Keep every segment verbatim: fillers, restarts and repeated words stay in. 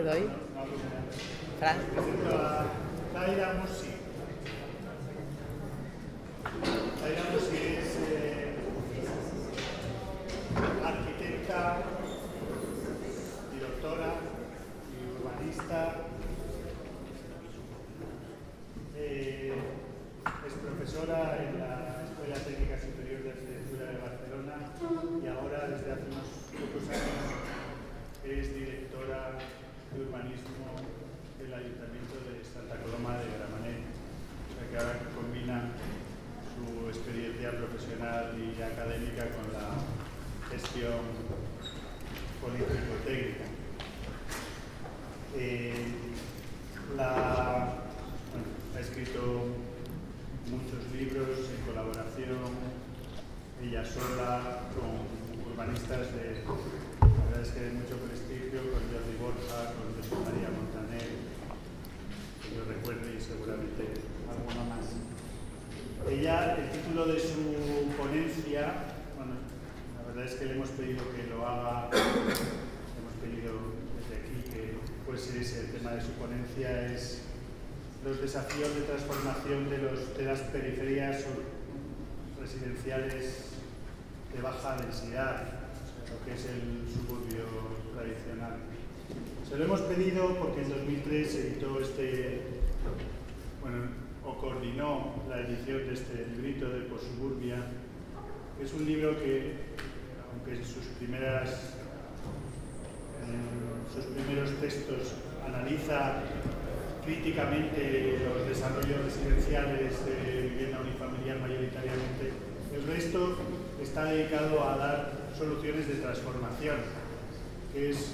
doy. Fran. Presento a Zaira Musi. Zaira Musi es eh, arquitecta y doctora y urbanista. Eh, es profesora en la Escuela Técnica Superior de Arquitectura de Barcelona y ahora, desde hace unos pocos años, es directora de urbanismo del Ayuntamiento de Santa Coloma de Gramenet, o sea que ahora combina su experiencia profesional y académica con la gestión político-técnica. Eh, la, bueno, ha escrito muchos libros en colaboración, ella sola, con urbanistas de, la verdad es que de mucho prestigio, con Jordi Borja, con José María Montaner, que yo recuerde, y seguramente alguno más. Ella, el título de su ponencia, bueno, la verdad es que le hemos pedido que lo haga, le hemos pedido desde aquí que fuese ese el tema de su ponencia, es los desafíos de transformación de, los, de las periferias residenciales de baja densidad, lo que es el suburbio tradicional. Se lo hemos pedido porque en dos mil tres editó este, bueno, o coordinó la edición de este librito de Postsuburbia, que es un libro que, aunque en sus primeras, en sus primeros textos analiza críticamente los desarrollos residenciales de vivienda unifamiliar mayoritariamente, el resto está dedicado a dar soluciones de transformación, que es,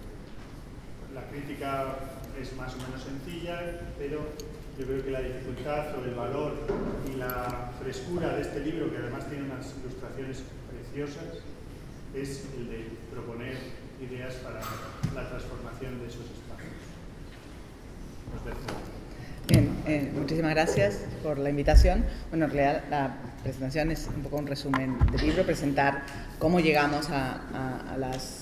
la crítica es más o menos sencilla, pero yo creo que la dificultad o el valor y la frescura de este libro, que además tiene unas ilustraciones preciosas, es el de proponer ideas para la transformación de esos espacios. Os dejo. Bien, eh, muchísimas gracias por la invitación. Bueno, en realidad la presentación es un poco un resumen del libro, presentar cómo llegamos a, a, a las,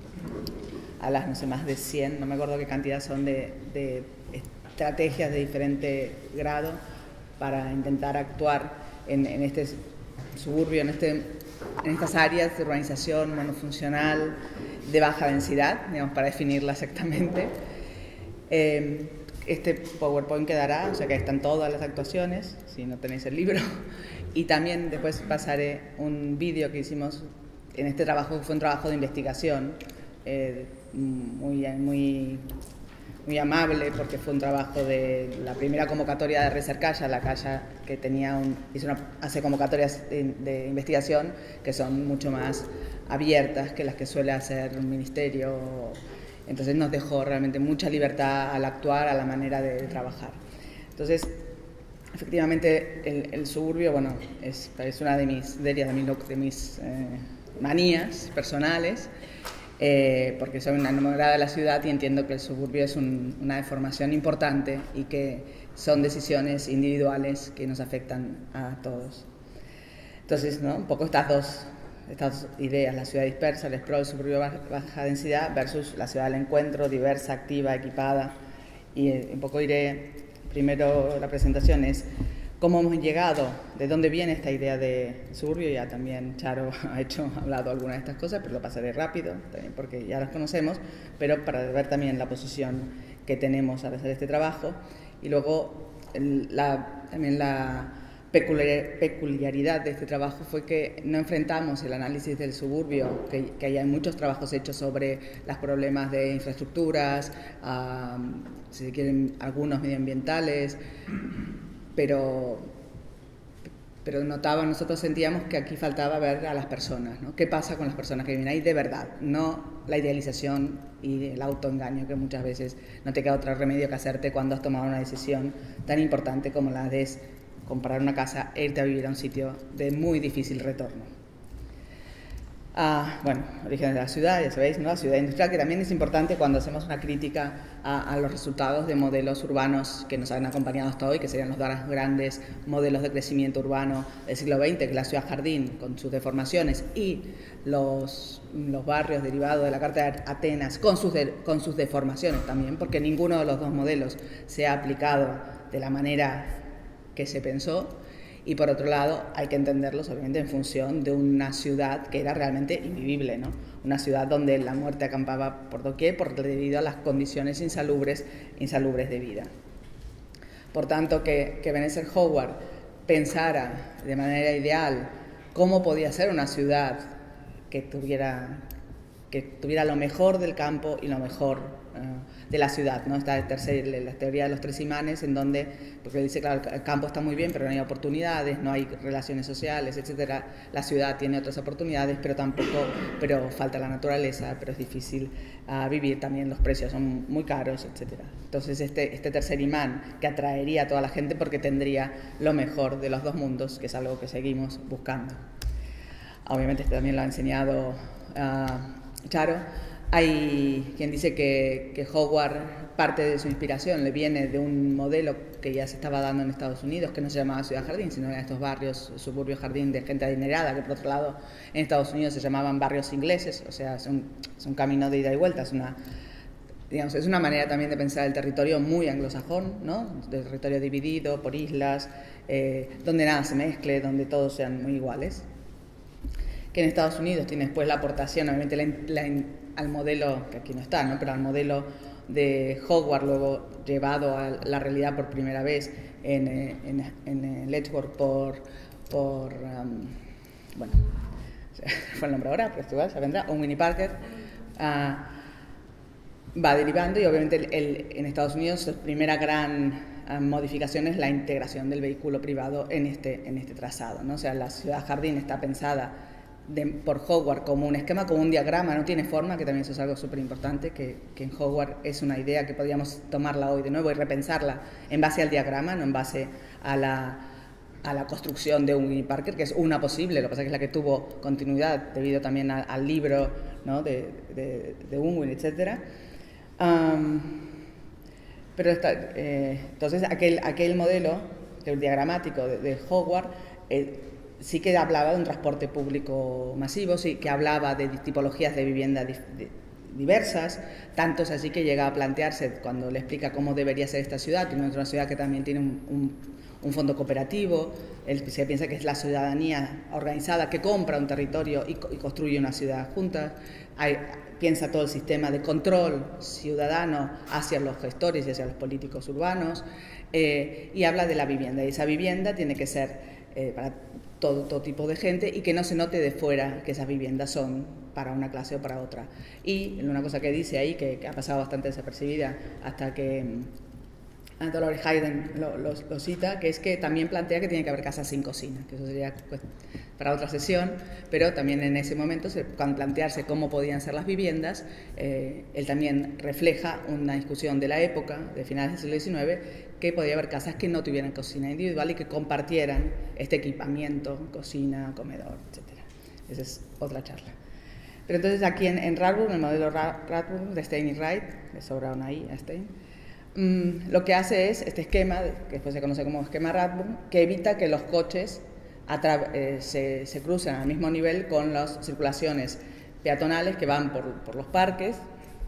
a las, no sé, más de cien, no me acuerdo qué cantidad son de, de estrategias de diferente grado para intentar actuar en, en este suburbio, en, este, en estas áreas de urbanización monofuncional de baja densidad, digamos, para definirla exactamente. Eh, Este PowerPoint quedará, o sea que ahí están todas las actuaciones, si no tenéis el libro. Y también después pasaré un vídeo que hicimos en este trabajo, que fue un trabajo de investigación, eh, muy, muy, muy amable, porque fue un trabajo de la primera convocatoria de Recercaya, la Calla que tenía un, hizo una, hace convocatorias de, de investigación que son mucho más abiertas que las que suele hacer un ministerio. Entonces nos dejó realmente mucha libertad al actuar, a la manera de, de trabajar. Entonces, efectivamente, el, el suburbio, bueno, es, es una de mis, de, de mis, de mis eh, manías personales, eh, porque soy una enamorada de la ciudad y entiendo que el suburbio es un, una deformación importante y que son decisiones individuales que nos afectan a todos. Entonces, ¿no? Un poco estas dos estas ideas, la ciudad dispersa, el explorar del suburbio de baja densidad versus la ciudad del encuentro, diversa, activa, equipada. Y eh, un poco iré, primero la presentación es cómo hemos llegado, de dónde viene esta idea de suburbio. Ya también Charo ha hecho, ha hablado algunas de estas cosas, pero lo pasaré rápido, también porque ya las conocemos, pero para ver también la posición que tenemos al hacer este trabajo. Y luego el, la, también la peculiaridad de este trabajo fue que no enfrentamos el análisis del suburbio, que, que hay muchos trabajos hechos sobre los problemas de infraestructuras, um, si quieren algunos medioambientales, pero, pero notaba, nosotros sentíamos que aquí faltaba ver a las personas, ¿no? ¿Qué pasa con las personas que viven ahí de verdad? No la idealización y el autoengaño que muchas veces no te queda otro remedio que hacerte cuando has tomado una decisión tan importante como la de comprar una casa e irte a vivir a un sitio de muy difícil retorno. Uh, bueno, orígenes de la ciudad, ya sabéis, ¿no? La ciudad industrial, que también es importante cuando hacemos una crítica a, a los resultados de modelos urbanos que nos han acompañado hasta hoy, que serían los dos grandes modelos de crecimiento urbano del siglo veinte, que es la ciudad jardín con sus deformaciones y los, los barrios derivados de la Carta de Atenas con sus, de, con sus deformaciones también, porque ninguno de los dos modelos se ha aplicado de la manera que se pensó. Y por otro lado, hay que entenderlos obviamente en función de una ciudad que era realmente invivible, ¿no? Una ciudad donde la muerte acampaba por doquier por, debido a las condiciones insalubres, insalubres de vida. Por tanto, que, que Ebenezer Howard pensara de manera ideal cómo podía ser una ciudad que tuviera, que tuviera lo mejor del campo y lo mejor uh, de la ciudad, ¿no? Está el tercer, la teoría de los tres imanes, en donde, porque dice, claro, el campo está muy bien, pero no hay oportunidades, no hay relaciones sociales, etcétera. La ciudad tiene otras oportunidades, pero tampoco, pero falta la naturaleza, pero es difícil uh, vivir, también los precios son muy caros, etcétera. Entonces, este, este tercer imán que atraería a toda la gente porque tendría lo mejor de los dos mundos, que es algo que seguimos buscando. Obviamente, este también lo ha enseñado uh, Charo. Hay quien dice que, que Howard, parte de su inspiración le viene de un modelo que ya se estaba dando en Estados Unidos, que no se llamaba Ciudad Jardín, sino eran estos barrios, suburbios jardín de gente adinerada, que por otro lado en Estados Unidos se llamaban barrios ingleses, o sea, es un, es un camino de ida y vuelta, es una, digamos, es una manera también de pensar el territorio muy anglosajón, ¿no? Del territorio dividido por islas, eh, donde nada se mezcle, donde todos sean muy iguales. Que en Estados Unidos tiene después la aportación, obviamente, la, la, al modelo, que aquí no está, ¿no? Pero al modelo de Howard, luego llevado a la realidad por primera vez en, en, en Letchworth por, por um, bueno, fue el nombre ahora, pero igual se vendrá, un Winnie Parker, uh, va derivando y obviamente el, el, en Estados Unidos su primera gran uh, modificación es la integración del vehículo privado en este, en este trazado, ¿no? O sea, la ciudad jardín está pensada De, por Howard como un esquema, como un diagrama, no tiene forma, que también eso es algo súper importante, que, que en Howard es una idea que podríamos tomarla hoy de nuevo y repensarla en base al diagrama, no en base a la, a la construcción de un Winnie Parker, que es una posible, lo que pasa es que es la que tuvo continuidad debido también a, al libro, ¿no? de, de, de Unwin, etcétera. Um, pero esta, eh, entonces aquel, aquel modelo el diagramático de, de Howard eh, sí que hablaba de un transporte público masivo, sí que hablaba de tipologías de vivienda di, de, diversas, tanto es así que llega a plantearse, cuando le explica cómo debería ser esta ciudad, que es una ciudad que también tiene un, un, un fondo cooperativo, él se piensa que es la ciudadanía organizada que compra un territorio y, y construye una ciudad junta. Hay, piensa todo el sistema de control ciudadano hacia los gestores y hacia los políticos urbanos, eh, y habla de la vivienda, y esa vivienda tiene que ser eh, para todo, todo tipo de gente y que no se note de fuera que esas viviendas son para una clase o para otra. Y una cosa que dice ahí, que, que ha pasado bastante desapercibida hasta que um, Dolores Hayden lo, lo, lo cita, que es que también plantea que tiene que haber casas sin cocina, que eso sería pues, para otra sesión, pero también en ese momento, se, cuando plantearse cómo podían ser las viviendas, eh, él también refleja una discusión de la época, de finales del siglo diecinueve, que podía haber casas que no tuvieran cocina individual y que compartieran este equipamiento, cocina, comedor, etcétera. Esa es otra charla. Pero entonces aquí en, en Radbourne, el modelo Radbourne de Stein y Wright, le sobra una I a Stein, mmm, lo que hace es este esquema, que después se conoce como esquema Radbourne, que evita que los coches eh, se, se crucen al mismo nivel con las circulaciones peatonales que van por, por los parques,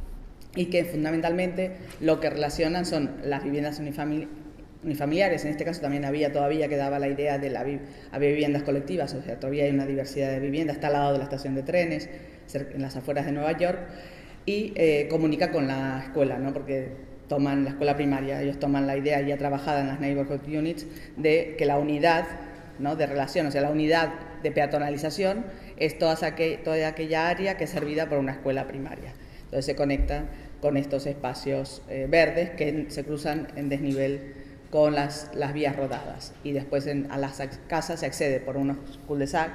y que fundamentalmente lo que relacionan son las viviendas unifamili unifamiliares. En este caso también había todavía que daba la idea de la vi había viviendas colectivas, o sea, todavía hay una diversidad de viviendas, está al lado de la estación de trenes, en las afueras de Nueva York, y eh, comunica con la escuela, ¿no? Porque toman la escuela primaria, ellos toman la idea ya trabajada en las neighborhood units de que la unidad, ¿no? de relación, o sea, la unidad de peatonalización es toda, aqu toda aquella área que es servida por una escuela primaria. Entonces se conecta con estos espacios eh, verdes que se cruzan en desnivel con las, las vías rodadas, y después en, a las casas se accede por unos cul-de-sac,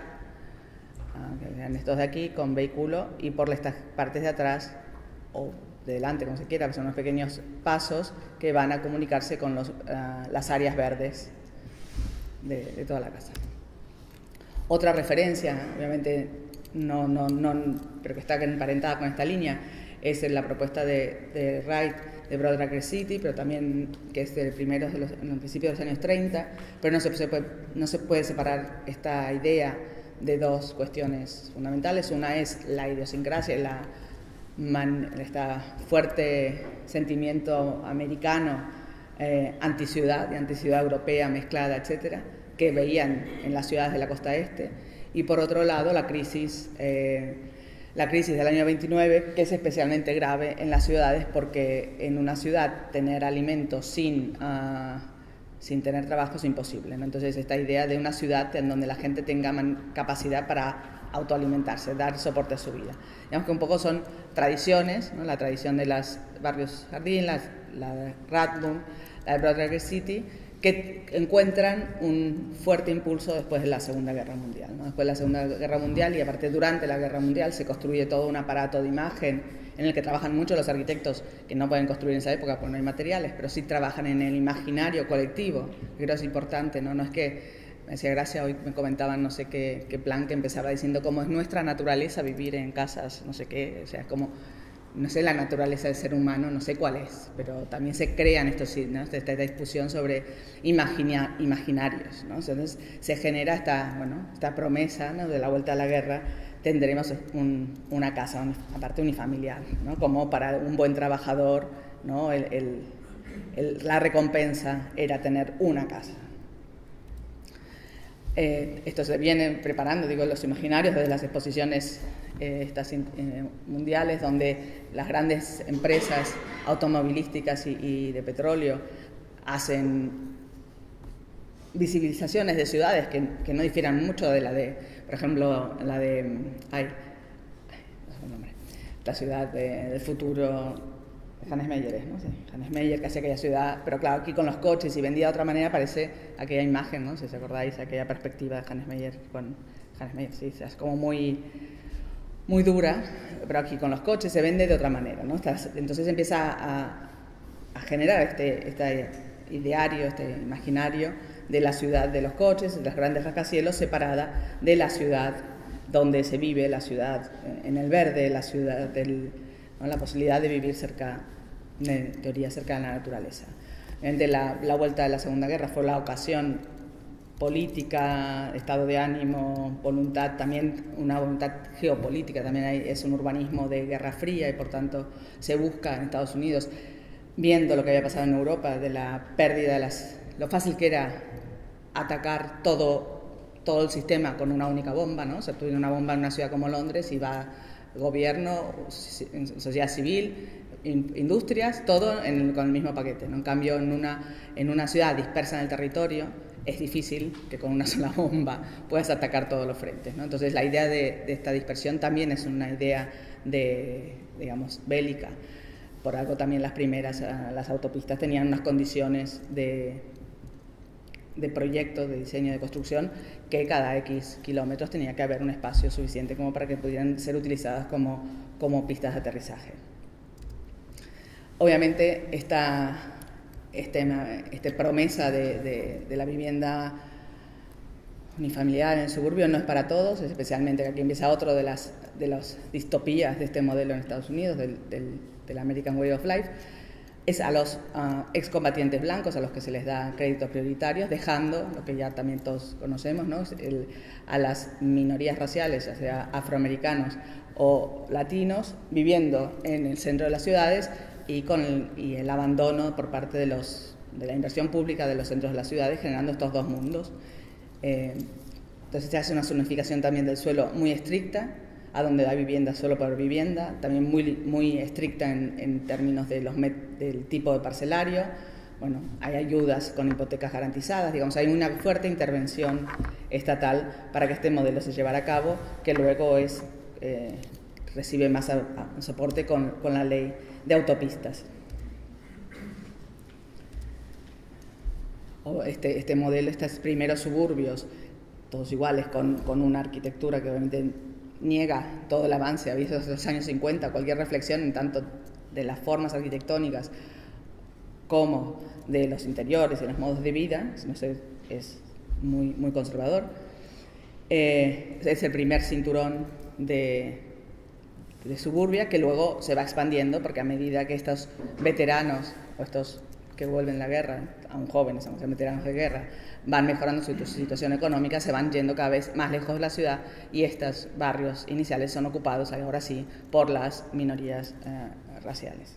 uh, que eran estos de aquí, con vehículo, y por estas partes de atrás o de delante, como se quiera, que son unos pequeños pasos que van a comunicarse con los, uh, las áreas verdes de, de toda la casa. Otra referencia, obviamente no, no, no, pero que está emparentada con esta línea, es la propuesta de, de Wright de Broad City, pero también que es de primeros de los, en los principios de los años treinta, pero no se, se puede, no se puede separar esta idea de dos cuestiones fundamentales. Una es la idiosincrasia, la man, este fuerte sentimiento americano, eh, anticiudad y anticiudad europea mezclada, etcétera, que veían en las ciudades de la costa este, y por otro lado la crisis, eh, la crisis del año veintinueve, que es especialmente grave en las ciudades porque en una ciudad tener alimentos sin, uh, sin tener trabajo es imposible, ¿no? Entonces esta idea de una ciudad en donde la gente tenga capacidad para autoalimentarse, dar soporte a su vida. Digamos que un poco son tradiciones, ¿no? La tradición de los barrios jardín, la, la de Rathbone, la de Broad City, que encuentran un fuerte impulso después de la Segunda Guerra Mundial, ¿no? Después de la Segunda Guerra Mundial y aparte durante la Guerra Mundial se construye todo un aparato de imagen en el que trabajan mucho los arquitectos que no pueden construir en esa época porque no hay materiales, pero sí trabajan en el imaginario colectivo, que creo es importante, ¿no? No es que, me hacía gracia, hoy me comentaban no sé qué, qué plan que empezaba diciendo cómo es nuestra naturaleza vivir en casas, no sé qué, o sea, es como, no sé la naturaleza del ser humano, no sé cuál es, pero también se crean estos, ¿no? Esta discusión sobre imagina, imaginarios, ¿no? Entonces se genera esta, bueno, esta promesa, ¿no? De la vuelta a la guerra, tendremos un, una casa, un, aparte unifamiliar, ¿no? Como para un buen trabajador, ¿no? El, el, el, la recompensa era tener una casa. Eh, esto se viene preparando, digo, los imaginarios desde las exposiciones eh, estas eh, mundiales, donde las grandes empresas automovilísticas y, y de petróleo hacen visibilizaciones de ciudades que, que no difieran mucho de la de, por ejemplo, la de, ay, no sé el nombre, la ciudad de, del futuro. Hannes Meyer, ¿no? Sí, Hannes Meyer, que hacía aquella ciudad, pero claro, aquí con los coches y vendida de otra manera parece aquella imagen, ¿no? Si os acordáis, aquella perspectiva de Hannes Meyer con Hannes Meyer, sí, o sea, es como muy, muy dura, pero aquí con los coches se vende de otra manera, ¿no? Entonces empieza a, a generar este, este ideario, este imaginario de la ciudad de los coches, de los grandes rascacielos, separada de la ciudad donde se vive, la ciudad en el verde, la ciudad del, ¿no? La posibilidad de vivir cerca, en teoría, cerca de la naturaleza. Obviamente la, la vuelta de la Segunda Guerra fue la ocasión política, estado de ánimo, voluntad, también una voluntad geopolítica, también hay, es un urbanismo de Guerra Fría y por tanto se busca en Estados Unidos, viendo lo que había pasado en Europa, de la pérdida de las, lo fácil que era atacar todo, todo el sistema con una única bomba, ¿no? O sea, tú tienes una bomba en una ciudad como Londres y va gobierno, sociedad civil, industrias, todo en el, con el mismo paquete, ¿no? En cambio, en una, en una ciudad dispersa en el territorio, es difícil que con una sola bomba puedas atacar todos los frentes, ¿no? Entonces, la idea de, de esta dispersión también es una idea de, digamos, bélica. Por algo también las primeras, las autopistas tenían unas condiciones de, de proyecto, de diseño, de construcción, que cada X kilómetros tenía que haber un espacio suficiente como para que pudieran ser utilizadas como, como pistas de aterrizaje. Obviamente, esta, este, este promesa de, de, de la vivienda unifamiliar en el suburbio no es para todos, especialmente que aquí empieza otro de las, de las distopías de este modelo en Estados Unidos, del, del, del American Way of Life. Es a los uh, excombatientes blancos a los que se les da créditos prioritarios, dejando, lo que ya también todos conocemos, ¿no? El, a las minorías raciales, ya sea afroamericanos o latinos, viviendo en el centro de las ciudades y con el, y el abandono por parte de, los, de la inversión pública de los centros de las ciudades, generando estos dos mundos. Eh, entonces se hace una zonificación también del suelo muy estricta, a donde da vivienda solo por vivienda, también muy, muy estricta en, en términos de los met, del tipo de parcelario. Bueno, hay ayudas con hipotecas garantizadas, digamos, hay una fuerte intervención estatal para que este modelo se llevara a cabo, que luego es, eh, recibe más a, a, soporte con, con la ley de autopistas. O este, este modelo, estos primeros suburbios, todos iguales, con, con una arquitectura que obviamente niega todo el avance habido desde los años cincuenta, cualquier reflexión en tanto de las formas arquitectónicas como de los interiores y los modos de vida, no sé, es muy, muy conservador. Eh, es el primer cinturón de, de suburbia, que luego se va expandiendo, porque a medida que estos veteranos, o estos que vuelven de la guerra, aún jóvenes, aunque sean veteranos de guerra, van mejorando su situación económica, se van yendo cada vez más lejos de la ciudad, y estos barrios iniciales son ocupados, ahora sí, por las minorías eh, raciales.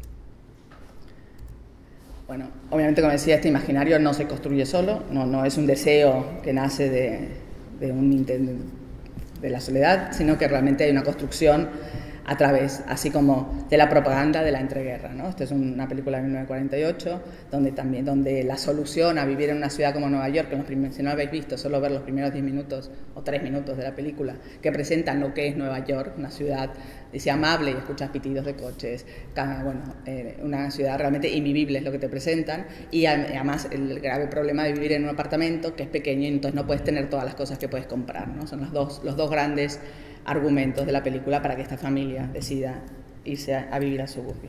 Bueno, obviamente, como decía, este imaginario no se construye solo, no, no es un deseo que nace de, de, un, de, de la soledad, sino que realmente hay una construcción a través, así como de la propaganda de la entreguerra, ¿no? Esta es una película de mil novecientos cuarenta y ocho, donde, también, donde la solución a vivir en una ciudad como Nueva York, que los primeros, si no lo habéis visto, solo ver los primeros diez minutos o tres minutos de la película, que presentan lo que es Nueva York, una ciudad, dice, amable, y escuchas pitidos de coches, bueno, eh, una ciudad realmente invivible es lo que te presentan, y además el grave problema de vivir en un apartamento que es pequeño y entonces no puedes tener todas las cosas que puedes comprar, ¿no? Son los dos, los dos grandes argumentos de la película para que esta familia decida irse a, a vivir al suburbio.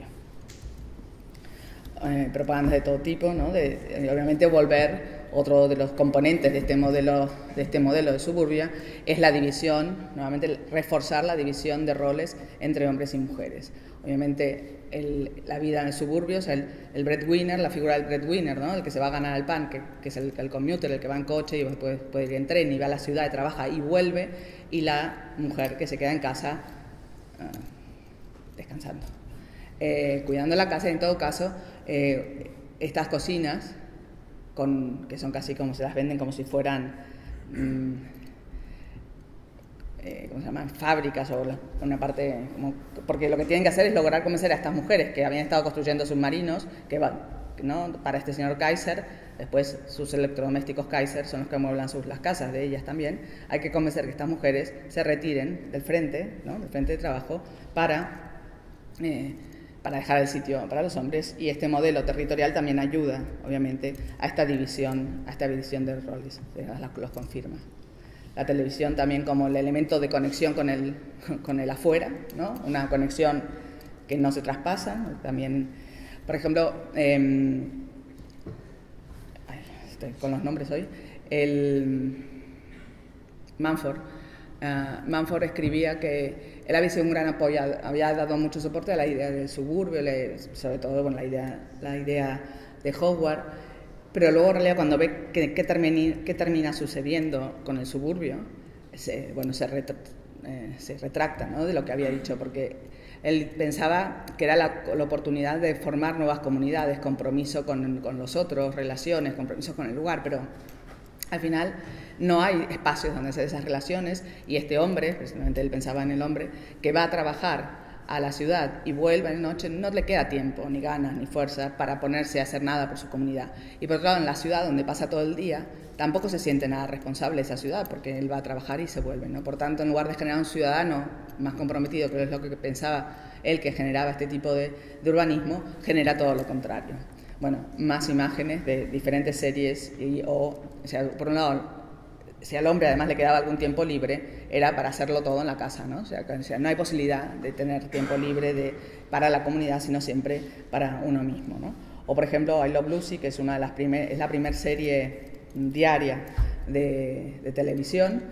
Eh, propagandas de todo tipo, ¿no? De, de, obviamente volver, otro de los componentes de este modelo de, este modelo de suburbia es la división, nuevamente reforzar la división de roles entre hombres y mujeres. Obviamente el, la vida en el suburbio, o sea, el, el breadwinner, la figura del breadwinner, ¿no? El que se va a ganar el pan, que, que es el, el commuter, el que va en coche y puede, puede ir en tren y va a la ciudad y trabaja y vuelve, y la mujer que se queda en casa uh, descansando, eh, cuidando la casa. Y en todo caso, eh, estas cocinas, con, que son casi como se las venden como si fueran mmm, eh, ¿cómo se llaman? Fábricas, o la, una parte como, porque lo que tienen que hacer es lograr convencer a estas mujeres que habían estado construyendo submarinos, que van, ¿no? Para este señor Kaiser, después sus electrodomésticos Kaiser son los que amueblan sus, las casas de ellas también. Hay que convencer que estas mujeres se retiren del frente, ¿no? Del frente de trabajo, para, eh, para dejar el sitio para los hombres, y este modelo territorial también ayuda, obviamente, a esta división, a esta división de roles, los confirma. La televisión también como el elemento de conexión con el, con el afuera, ¿no? Una conexión que no se traspasa. También, por ejemplo, eh, ay, estoy con los nombres hoy, el Manford, uh, Manford escribía que él había sido un gran apoyo, había dado mucho soporte a la idea del suburbio, sobre todo bueno, la, idea, la idea de Howard. Pero luego, en realidad, cuando ve qué que termina, que termina sucediendo con el suburbio, se, bueno, se, retra, eh, se retracta, ¿no? De lo que había dicho, porque él pensaba que era la, la oportunidad de formar nuevas comunidades, compromiso con, con los otros, relaciones, compromiso con el lugar, pero al final no hay espacios donde hacer esas relaciones, y este hombre, precisamente él pensaba en el hombre, que va a trabajar a la ciudad y vuelve en la noche, no le queda tiempo, ni ganas, ni fuerza para ponerse a hacer nada por su comunidad. Y por otro lado, en la ciudad, donde pasa todo el día, tampoco se siente nada responsable de esa ciudad, porque él va a trabajar y se vuelve, ¿no? Por tanto, en lugar de generar un ciudadano más comprometido, que es lo que pensaba él que generaba este tipo de, de urbanismo, genera todo lo contrario. Bueno, más imágenes de diferentes series, y, o, o sea, por un lado, si al hombre además le quedaba algún tiempo libre, era para hacerlo todo en la casa, ¿no? O sea, o sea no hay posibilidad de tener tiempo libre de, para la comunidad, sino siempre para uno mismo, ¿no? O, por ejemplo, I Love Lucy, que es, una de las primer, es la primera serie diaria de, de televisión.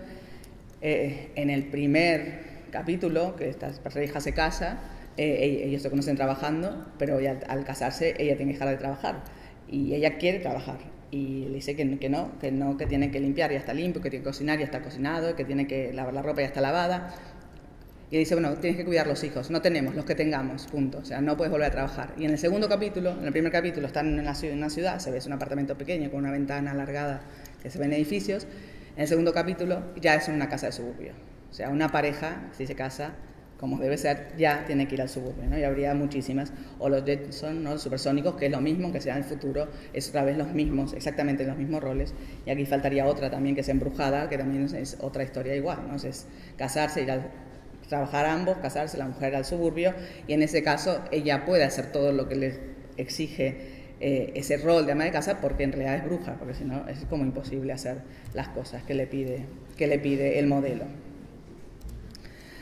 Eh, en el primer capítulo, que esta pareja se casa, eh, ellos se conocen trabajando, pero ella, al casarse ella tiene que dejar de trabajar, y ella quiere trabajar. Y le dice que, que no, que no, que tiene que limpiar, ya está limpio, que tiene que cocinar, ya está cocinado, que tiene que lavar la ropa, ya está lavada. Y dice, bueno, tienes que cuidar los hijos, no tenemos, los que tengamos, punto. O sea, no puedes volver a trabajar. Y en el segundo capítulo, en el primer capítulo, están en, la, en una ciudad, se ve, es un apartamento pequeño con una ventana alargada que se ven edificios. En el segundo capítulo ya es una casa de suburbio. O sea, una pareja, si se casa, como debe ser, ya tiene que ir al suburbio, ¿no? Y habría muchísimas, o los Jetson, ¿no? Los supersónicos, que es lo mismo, que será en el futuro, es otra vez los mismos, exactamente los mismos roles, y aquí faltaría otra también, que es Embrujada, que también es, es otra historia igual, ¿no? Es casarse, ir a trabajar ambos, casarse, la mujer al suburbio, y en ese caso ella puede hacer todo lo que le exige eh, ese rol de ama de casa, porque en realidad es bruja, porque si no es como imposible hacer las cosas que le pide, que le pide el modelo.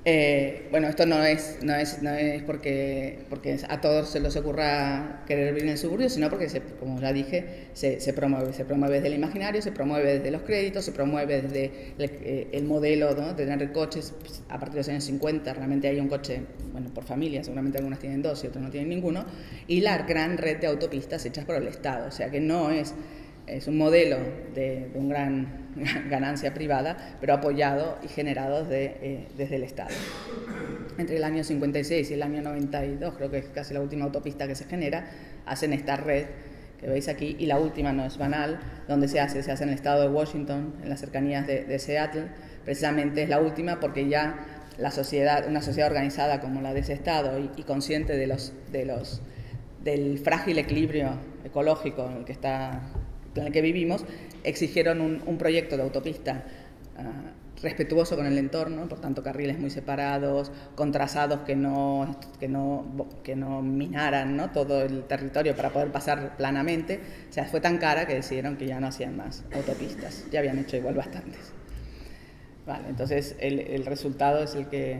Eh, bueno, esto no es, no es, no es porque, porque a todos se les ocurra querer vivir en el suburbio, sino porque, se, como ya dije, se, se promueve. Se promueve desde el imaginario, se promueve desde los créditos, se promueve desde el, eh, el modelo, ¿no?, de tener coches. Pues, a partir de los años cincuenta realmente hay un coche, bueno, por familia, seguramente algunas tienen dos y otros no tienen ninguno, y la gran red de autopistas hechas por el Estado. O sea que no es... Es un modelo de, de una gran ganancia privada, pero apoyado y generado de, eh, desde el Estado. Entre el año cincuenta y seis y el año noventa y dos, creo que es casi la última autopista que se genera, hacen esta red que veis aquí, y la última no es banal, donde se hace, se hace en el estado de Washington, en las cercanías de, de Seattle. Precisamente es la última porque ya la sociedad, una sociedad organizada como la de ese estado y, y consciente de los, de los, del frágil equilibrio ecológico en el que está... en el que vivimos, exigieron un, un proyecto de autopista uh, respetuoso con el entorno, por tanto carriles muy separados, con trazados que no, que no, que no minaran, ¿no?, todo el territorio para poder pasar planamente. O sea, fue tan cara que decidieron que ya no hacían más autopistas, ya habían hecho igual bastantes. Vale, entonces el, el resultado es el que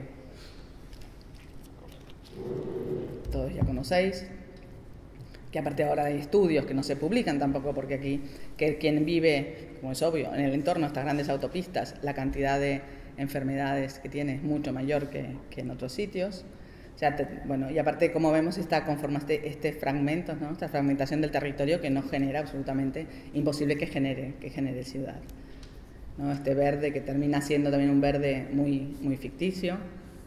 todos ya conocéis, que aparte ahora hay estudios que no se publican tampoco, porque aquí, que quien vive, como es obvio, en el entorno de estas grandes autopistas, la cantidad de enfermedades que tiene es mucho mayor que, que en otros sitios. O sea, te, bueno, y aparte, como vemos, está conforma este, este fragmento, ¿no?, esta fragmentación del territorio que no genera absolutamente, imposible que genere, que genere ciudad, ¿no? Este verde que termina siendo también un verde muy, muy ficticio.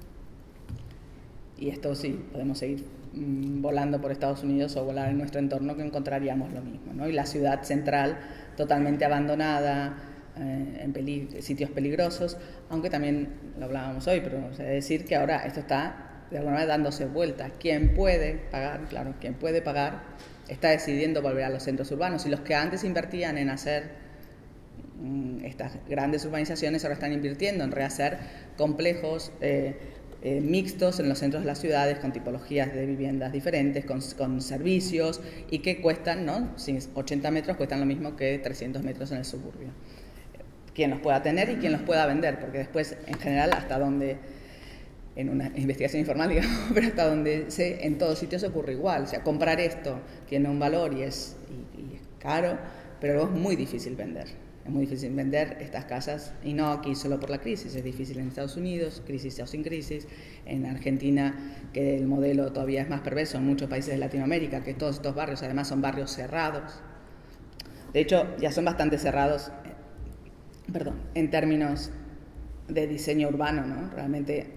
Y esto sí, podemos seguir volando por Estados Unidos o volar en nuestro entorno, que encontraríamos lo mismo, ¿no? Y la ciudad central totalmente abandonada, eh, en peli sitios peligrosos, aunque también lo hablábamos hoy, pero o sea, decir que ahora esto está de alguna manera dándose vuelta. Quien puede pagar, claro, quien puede pagar está decidiendo volver a los centros urbanos, y los que antes invertían en hacer mm, estas grandes urbanizaciones ahora están invirtiendo en rehacer complejos eh, Eh, mixtos en los centros de las ciudades, con tipologías de viviendas diferentes, con, con servicios, y que cuestan, ¿no?, ochenta metros cuestan lo mismo que trescientos metros en el suburbio. Quien los pueda tener y quien los pueda vender, porque después, en general, hasta donde, en una investigación informal, digamos, pero hasta donde sé, en todos sitios ocurre igual. O sea, comprar esto tiene un valor y es, y, y es caro, pero luego es muy difícil vender. Es muy difícil vender estas casas, y no aquí solo por la crisis, es difícil en Estados Unidos, crisis o sin crisis, en Argentina, que el modelo todavía es más perverso, en muchos países de Latinoamérica, que todos estos barrios además son barrios cerrados. De hecho, ya son bastante cerrados, perdón, en términos de diseño urbano, ¿no? Realmente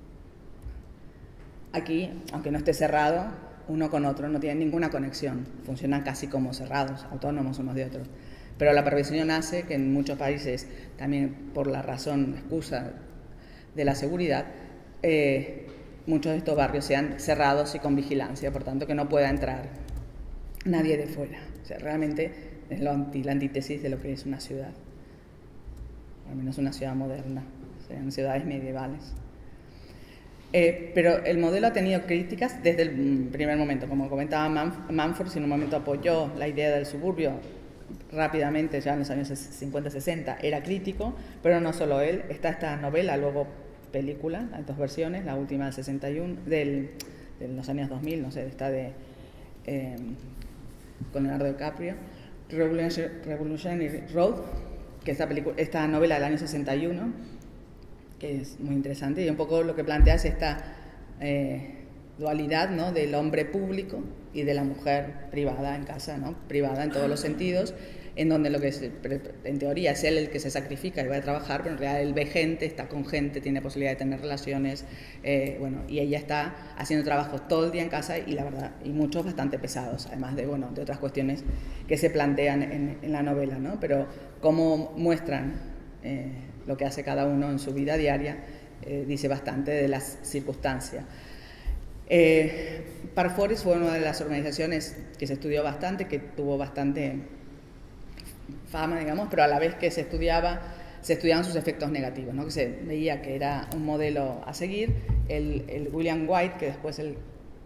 aquí, aunque no esté cerrado, uno con otro no tienen ninguna conexión, funcionan casi como cerrados, autónomos unos de otros. Pero la perversión hace que en muchos países, también por la razón, la excusa de la seguridad, eh, muchos de estos barrios sean cerrados y con vigilancia, por tanto que no pueda entrar nadie de fuera. O sea, realmente es lo anti, la antítesis de lo que es una ciudad, al menos una ciudad moderna, o sea, en ciudades medievales. Eh, pero el modelo ha tenido críticas desde el primer momento. Como comentaba Manf Manford, si en un momento apoyó la idea del suburbio, rápidamente, ya en los años cincuenta sesenta, era crítico, pero no solo él. Está esta novela, luego película, hay dos versiones, la última del sesenta y uno, del, de los años dos mil, no sé, está de eh, con Leonardo DiCaprio, Revolutionary Road, que esta, esta novela del año sesenta y uno, que es muy interesante, y un poco lo que plantea es esta eh, dualidad, ¿no?, del hombre público y de la mujer privada en casa, ¿no?, privada en todos los sentidos, en donde lo que es, en teoría es él el que se sacrifica y va a trabajar, pero en realidad él ve gente, está con gente, tiene posibilidad de tener relaciones, eh, bueno, y ella está haciendo trabajos todo el día en casa, y la verdad, y muchos bastante pesados, además de, bueno, de otras cuestiones que se plantean en, en la novela, ¿no?, pero cómo muestran eh, lo que hace cada uno en su vida diaria, eh, dice bastante de las circunstancias. Eh, Parforis fue una de las organizaciones que se estudió bastante, que tuvo bastante fama, digamos, pero a la vez que se estudiaba, se estudiaban sus efectos negativos, ¿no?, que se veía que era un modelo a seguir. El, el William White, que después el,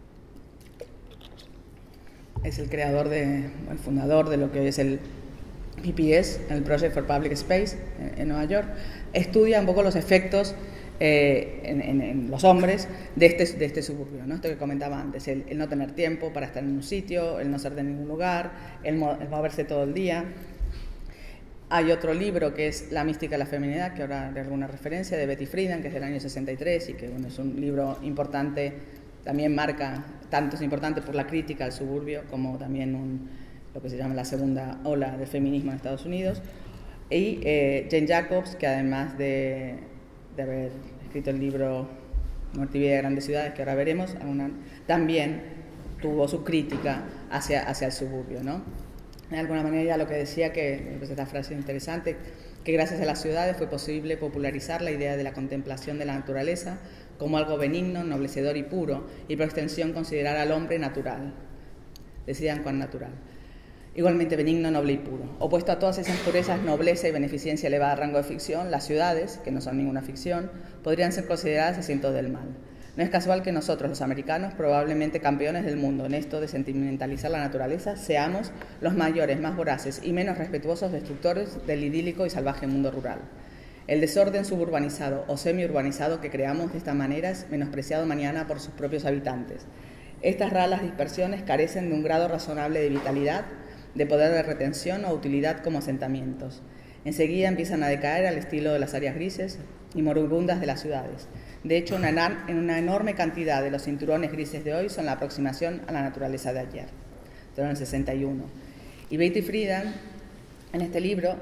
es el creador, de, el fundador de lo que es el P P S, el Project for Public Space en, en Nueva York, estudia un poco los efectos eh, en, en, en los hombres de este, de este suburbio, ¿no? Esto que comentaba antes, el, el no tener tiempo para estar en un sitio, el no ser de ningún lugar, el, mo el moverse todo el día. Hay otro libro que es La mística de la feminidad, que ahora haré alguna referencia, de Betty Friedan, que es del año sesenta y tres y que bueno, es un libro importante, también marca, tanto es importante por la crítica al suburbio como también un, lo que se llama la segunda ola del feminismo en Estados Unidos. Y eh, Jane Jacobs, que además de, de haber escrito el libro Muerte y vida de grandes ciudades, que ahora veremos, una, también tuvo su crítica hacia, hacia el suburbio, ¿no? De alguna manera ya lo que decía, que pues esta frase interesante, que gracias a las ciudades fue posible popularizar la idea de la contemplación de la naturaleza como algo benigno, noblecedor y puro, y por extensión considerar al hombre natural. Decidan cuán natural. Igualmente benigno, noble y puro. Opuesto a todas esas purezas, nobleza y beneficencia elevada a rango de ficción, las ciudades, que no son ninguna ficción, podrían ser consideradas asientos del mal. No es casual que nosotros, los americanos, probablemente campeones del mundo en esto de sentimentalizar la naturaleza, seamos los mayores, más voraces y menos respetuosos destructores del idílico y salvaje mundo rural. El desorden suburbanizado o semiurbanizado que creamos de esta manera es menospreciado mañana por sus propios habitantes. Estas raras dispersiones carecen de un grado razonable de vitalidad, de poder de retención o utilidad como asentamientos. Enseguida empiezan a decaer al estilo de las áreas grises y moribundas de las ciudades. De hecho, una, en una enorme cantidad de los cinturones grises de hoy son la aproximación a la naturaleza de ayer. Esto en el sesenta y uno. Y Betty Friedan, en este libro,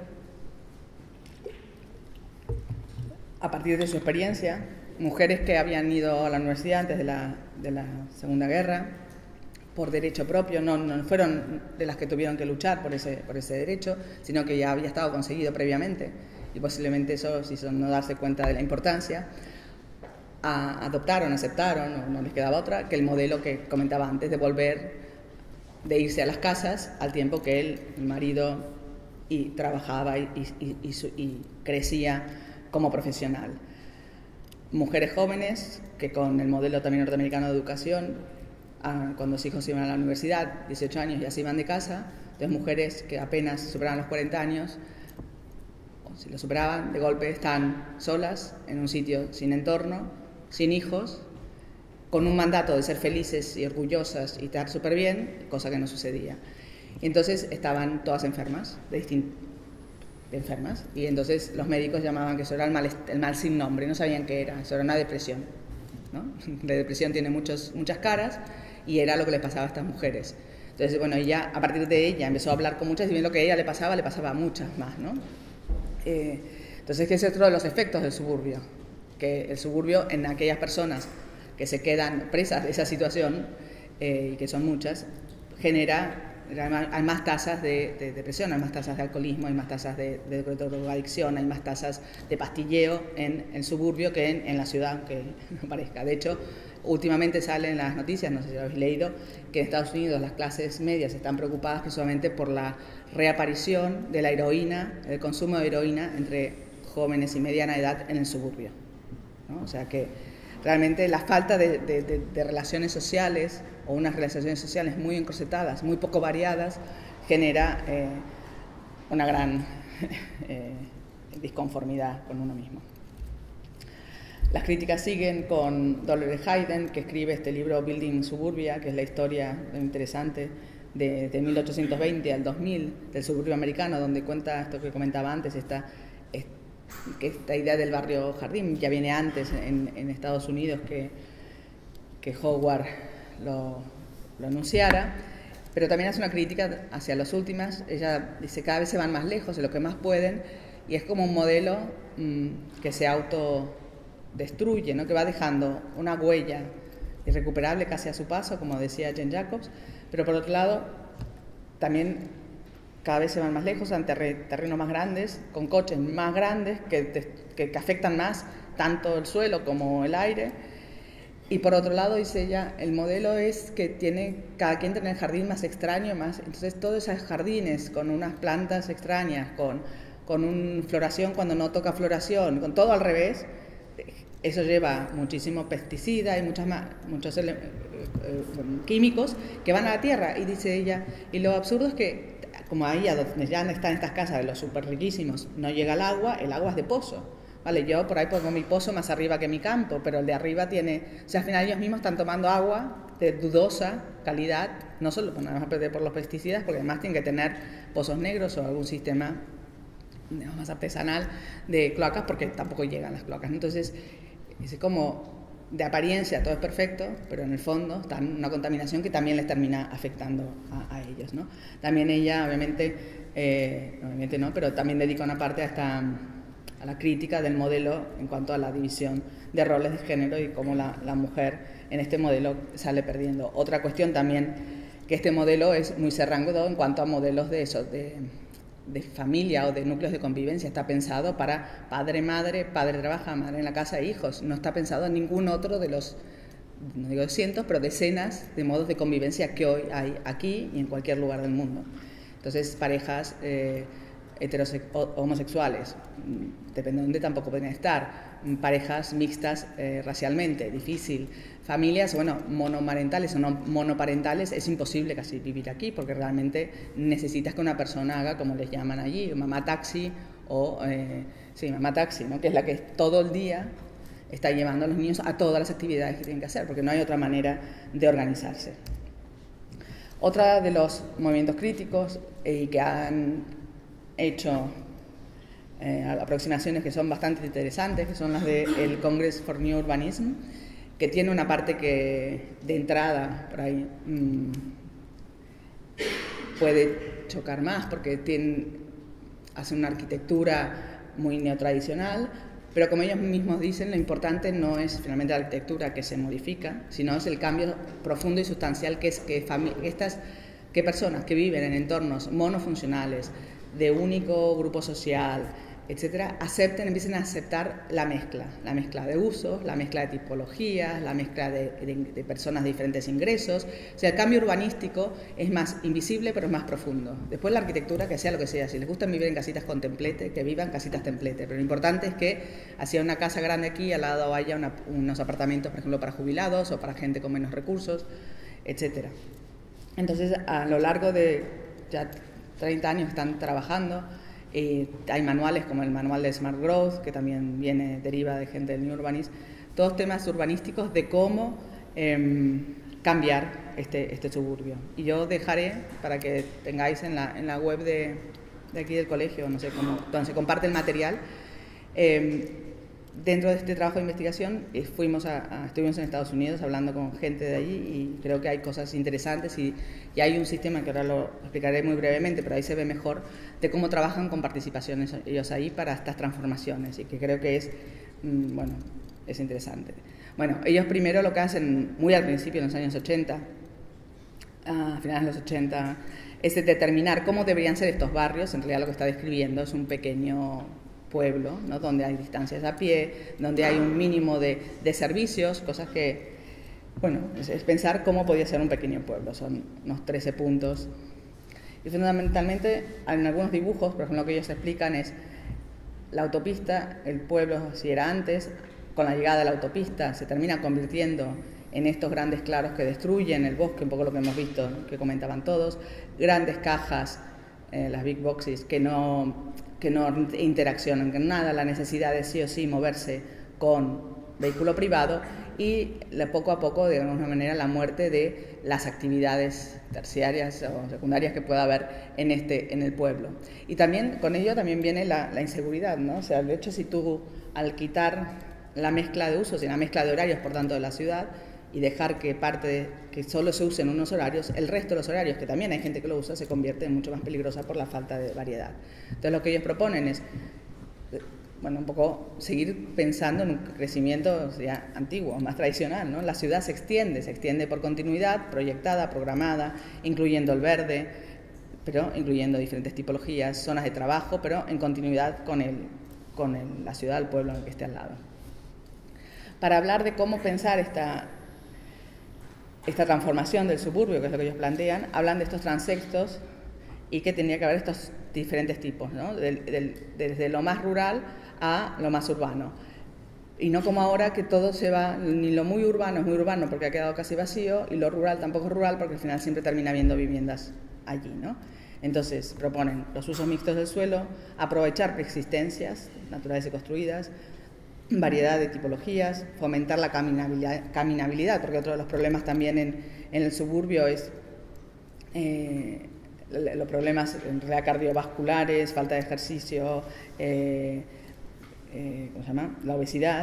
a partir de su experiencia, mujeres que habían ido a la universidad antes de la, de la Segunda Guerra, por derecho propio, no, no fueron de las que tuvieron que luchar por ese, por ese derecho, sino que ya había estado conseguido previamente, y posiblemente eso hizo no darse cuenta de la importancia, a, adoptaron, aceptaron, o no les quedaba otra, que el modelo que comentaba antes de volver, de irse a las casas al tiempo que él, el marido, y trabajaba y, y, y, y crecía como profesional. Mujeres jóvenes que con el modelo también norteamericano de educación, cuando los hijos iban a la universidad, dieciocho años, ya se iban de casa. Entonces mujeres que apenas superaban los cuarenta años, o si lo superaban, de golpe están solas en un sitio sin entorno, sin hijos, con un mandato de ser felices y orgullosas y estar súper bien, cosa que no sucedía. Y entonces estaban todas enfermas, de distintas enfermas, y entonces los médicos llamaban que eso era el mal, el mal sin nombre, no sabían qué era, eso era una depresión, ¿no? La depresión tiene muchos, muchas caras, y era lo que le pasaba a estas mujeres. Entonces, bueno, ella, a partir de ella empezó a hablar con muchas, y bien lo que a ella le pasaba, le pasaba a muchas más, ¿no? Eh, entonces, que es otro de los efectos del suburbio, que el suburbio en aquellas personas que se quedan presas de esa situación, eh, y que son muchas, genera, hay más tasas de, de depresión, hay más tasas de alcoholismo, hay más tasas de, de drogadicción, hay más tasas de pastilleo en el suburbio que en, en la ciudad, aunque no parezca. De hecho, últimamente salen las noticias, no sé si lo habéis leído, que en Estados Unidos las clases medias están preocupadas precisamente por la reaparición de la heroína, el consumo de heroína entre jóvenes y mediana edad en el suburbio, ¿no? O sea que realmente la falta de, de, de, de relaciones sociales, o unas relaciones sociales muy encorsetadas, muy poco variadas, genera eh, una gran eh, disconformidad con uno mismo. Las críticas siguen con Dolores Hayden, que escribe este libro Building Suburbia, que es la historia interesante de, de mil ochocientos veinte al dos mil del suburbio americano, donde cuenta esto que comentaba antes, esta, que esta idea del barrio jardín ya viene antes en, en Estados Unidos que, que Howard lo, lo anunciara, pero también hace una crítica hacia las últimas. Ella dice cada vez se van más lejos de lo que más pueden, y es como un modelo mmm, que se autodestruye, ¿no? Que va dejando una huella irrecuperable casi a su paso, como decía Jane Jacobs, pero por otro lado también cada vez se van más lejos, ante terrenos más grandes, con coches más grandes que, que, que afectan más tanto el suelo como el aire. Y por otro lado, dice ella, el modelo es que tiene cada quien tiene el jardín más extraño, más, entonces todos esos jardines con unas plantas extrañas, con, con una floración cuando no toca floración, con todo al revés, eso lleva muchísimo pesticida y muchas más, muchos eh, eh, químicos que van a la tierra. Y dice ella, y lo absurdo es que, como ahí a donde ya están estas casas de los súper riquísimos, no llega el agua, el agua es de pozo. Vale, yo por ahí pongo mi pozo más arriba que mi campo, pero el de arriba tiene... O sea, al final ellos mismos están tomando agua de dudosa calidad, no solo pues, no vamos a perder por los pesticidas, porque además tienen que tener pozos negros o algún sistema más artesanal de cloacas, porque tampoco llegan las cloacas. Entonces, es como de apariencia todo es perfecto, pero en el fondo está en una contaminación que también les termina afectando a, a ellos, ¿no? También ella, obviamente, eh, obviamente no, pero también dedica una parte a esta... a la crítica del modelo en cuanto a la división de roles de género y cómo la, la mujer en este modelo sale perdiendo. Otra cuestión también, que este modelo es muy cerrado en cuanto a modelos de, eso, de, de familia o de núcleos de convivencia. Está pensado para padre, madre, padre trabaja, madre en la casa e hijos. No está pensado en ningún otro de los, no digo cientos, pero decenas de modos de convivencia que hoy hay aquí y en cualquier lugar del mundo. Entonces, parejas... Eh, heterosexuales, homosexuales, depende de dónde tampoco pueden estar, parejas mixtas eh, racialmente, difícil, familias, bueno, monomarentales o no monoparentales, es imposible casi vivir aquí porque realmente necesitas que una persona haga como les llaman allí, mamá taxi o, eh, sí, mamá taxi, ¿no? Que es la que todo el día está llevando a los niños a todas las actividades que tienen que hacer, porque no hay otra manera de organizarse. Otra de los movimientos críticos y eh, que han hecho eh, aproximaciones que son bastante interesantes, que son las del Congress for New Urbanism, que tiene una parte que de entrada por ahí mmm, puede chocar más porque tiene, hace una arquitectura muy neotradicional, pero como ellos mismos dicen, lo importante no es finalmente la arquitectura que se modifica, sino es el cambio profundo y sustancial que es que estas que personas que viven en entornos monofuncionales, de único grupo social, etcétera, acepten, empiecen a aceptar la mezcla, la mezcla de usos, la mezcla de tipologías, la mezcla de, de, de personas de diferentes ingresos. O sea, el cambio urbanístico es más invisible, pero es más profundo. Después la arquitectura, que sea lo que sea, si les gusta vivir en casitas con templete, que vivan casitas templete, pero lo importante es que hacia una casa grande aquí, al lado haya una, unos apartamentos, por ejemplo, para jubilados o para gente con menos recursos, etcétera. Entonces, a lo largo de ya treinta años están trabajando. Eh, hay manuales como el manual de Smart Growth, que también viene, deriva de gente del New Urbanism, todos temas urbanísticos de cómo eh, cambiar este, este suburbio. Y yo dejaré para que tengáis en la, en la web de, de aquí del colegio, no sé cómo, donde se comparte el material. Eh, dentro de este trabajo de investigación eh, fuimos a, a, estuvimos en Estados Unidos hablando con gente de allí y creo que hay cosas interesantes y, y hay un sistema que ahora lo explicaré muy brevemente, pero ahí se ve mejor de cómo trabajan con participaciones ellos ahí para estas transformaciones y que creo que es, mmm, bueno, es interesante. Bueno, ellos primero lo que hacen muy al principio, en los años ochenta, a finales de los ochenta, es determinar cómo deberían ser estos barrios. En realidad lo que está describiendo es un pequeño pueblo, ¿no? Donde hay distancias a pie, donde hay un mínimo de, de servicios, cosas que, bueno, es, es pensar cómo podía ser un pequeño pueblo, son unos trece puntos. Y fundamentalmente, en algunos dibujos, por ejemplo, lo que ellos explican es la autopista, el pueblo, si era antes, con la llegada de la autopista, se termina convirtiendo en estos grandes claros que destruyen el bosque, un poco lo que hemos visto, ¿no? Que comentaban todos, grandes cajas, eh, las big boxes, que no... que no interaccionan con nada, la necesidad de sí o sí moverse con vehículo privado y poco a poco, de alguna manera, la muerte de las actividades terciarias o secundarias que pueda haber en, este, en el pueblo. Y también con ello también viene la, la inseguridad, ¿no? O sea, de hecho, si tú al quitar la mezcla de usos y la mezcla de horarios, por tanto, de la ciudad, y dejar que parte de, que solo se usen unos horarios, el resto de los horarios, que también hay gente que lo usa, se convierte en mucho más peligrosa por la falta de variedad. Entonces lo que ellos proponen es, bueno, un poco seguir pensando en un crecimiento ya antiguo, más tradicional, ¿no? La ciudad se extiende, se extiende por continuidad, proyectada, programada, incluyendo el verde, pero incluyendo diferentes tipologías, zonas de trabajo, pero en continuidad con, el, con el, la ciudad, el pueblo en el que esté al lado. Para hablar de cómo pensar esta esta transformación del suburbio, que es lo que ellos plantean, hablan de estos transectos y que tendría que haber estos diferentes tipos, ¿no? Del, del, desde lo más rural a lo más urbano. Y no como ahora que todo se va, ni lo muy urbano es muy urbano porque ha quedado casi vacío, y lo rural tampoco es rural porque al final siempre termina habiendo viviendas allí, ¿no? Entonces, proponen los usos mixtos del suelo, aprovechar preexistencias naturales y construidas, variedad de tipologías, fomentar la caminabilidad, caminabilidad porque otro de los problemas también en, en el suburbio es eh, los problemas en realidad cardiovasculares, falta de ejercicio, eh, eh, ¿cómo se llama? La obesidad.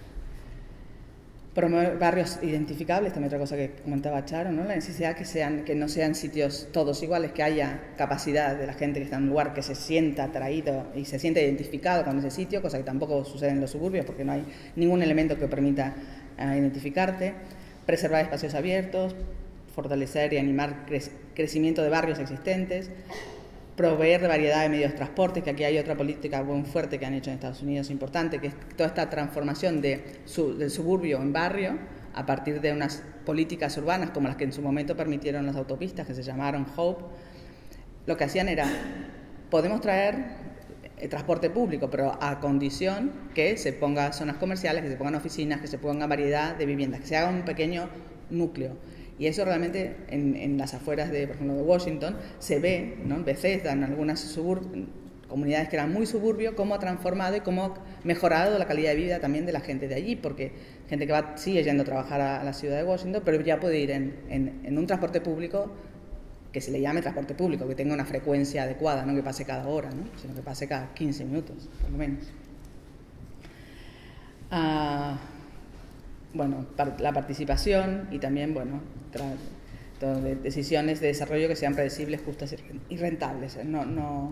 Promover barrios identificables, también otra cosa que comentaba Charo, ¿no? La necesidad que, sean, que no sean sitios todos iguales, que haya capacidad de la gente que está en un lugar que se sienta atraído y se sienta identificado con ese sitio, cosa que tampoco sucede en los suburbios porque no hay ningún elemento que permita uh, identificarte. Preservar espacios abiertos, fortalecer y animar cre crecimiento de barrios existentes, proveer variedad de medios de transporte, que aquí hay otra política muy fuerte que han hecho en Estados Unidos importante, que es toda esta transformación de su, del suburbio en barrio a partir de unas políticas urbanas como las que en su momento permitieron las autopistas, que se llamaron Hope. Lo que hacían era, podemos traer el transporte público, pero a condición que se pongan zonas comerciales, que se pongan oficinas, que se ponga variedad de viviendas, que se haga un pequeño núcleo. Y eso realmente en, en las afueras de, por ejemplo, de Washington se ve, ¿no? En Bethesda, en algunas comunidades que eran muy suburbio, cómo ha transformado y cómo ha mejorado la calidad de vida también de la gente de allí, porque gente que va, sigue yendo a trabajar a, a la ciudad de Washington, pero ya puede ir en, en, en un transporte público que se le llame transporte público, que tenga una frecuencia adecuada, no que pase cada hora, ¿no? Sino que pase cada quince minutos, por lo menos. Ah... Bueno, la participación y también, bueno, de decisiones de desarrollo que sean predecibles, justas y rentables. No, no...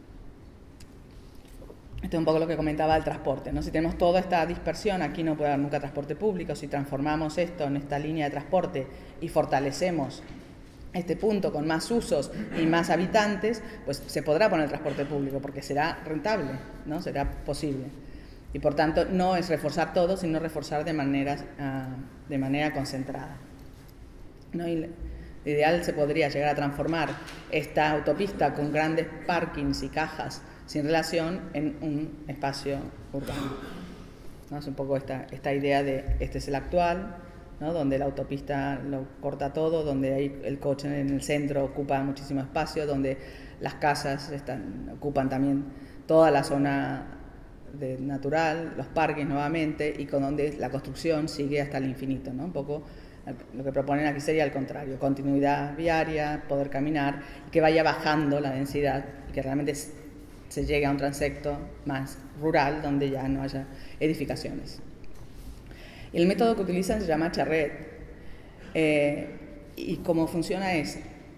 Esto es un poco lo que comentaba el transporte, ¿no? Si tenemos toda esta dispersión, aquí no puede haber nunca transporte público. Si transformamos esto en esta línea de transporte y fortalecemos este punto con más usos y más habitantes, pues se podrá poner transporte público porque será rentable, ¿no? Será posible. Y por tanto no es reforzar todo, sino reforzar de manera, uh, de manera concentrada, ¿no? Y lo ideal se podría llegar a transformar esta autopista con grandes parkings y cajas sin relación en un espacio urbano, ¿no? Es un poco esta, esta idea de este es el actual, ¿no? Donde la autopista lo corta todo, donde hay el coche en el centro ocupa muchísimo espacio, donde las casas están, ocupan también toda la zona de natural, los parques nuevamente, y con donde la construcción sigue hasta el infinito, ¿no? Un poco lo que proponen aquí sería al contrario, continuidad viaria, poder caminar, y que vaya bajando la densidad y que realmente se llegue a un transecto más rural donde ya no haya edificaciones. El método que utilizan se llama charret, eh, y cómo funciona es,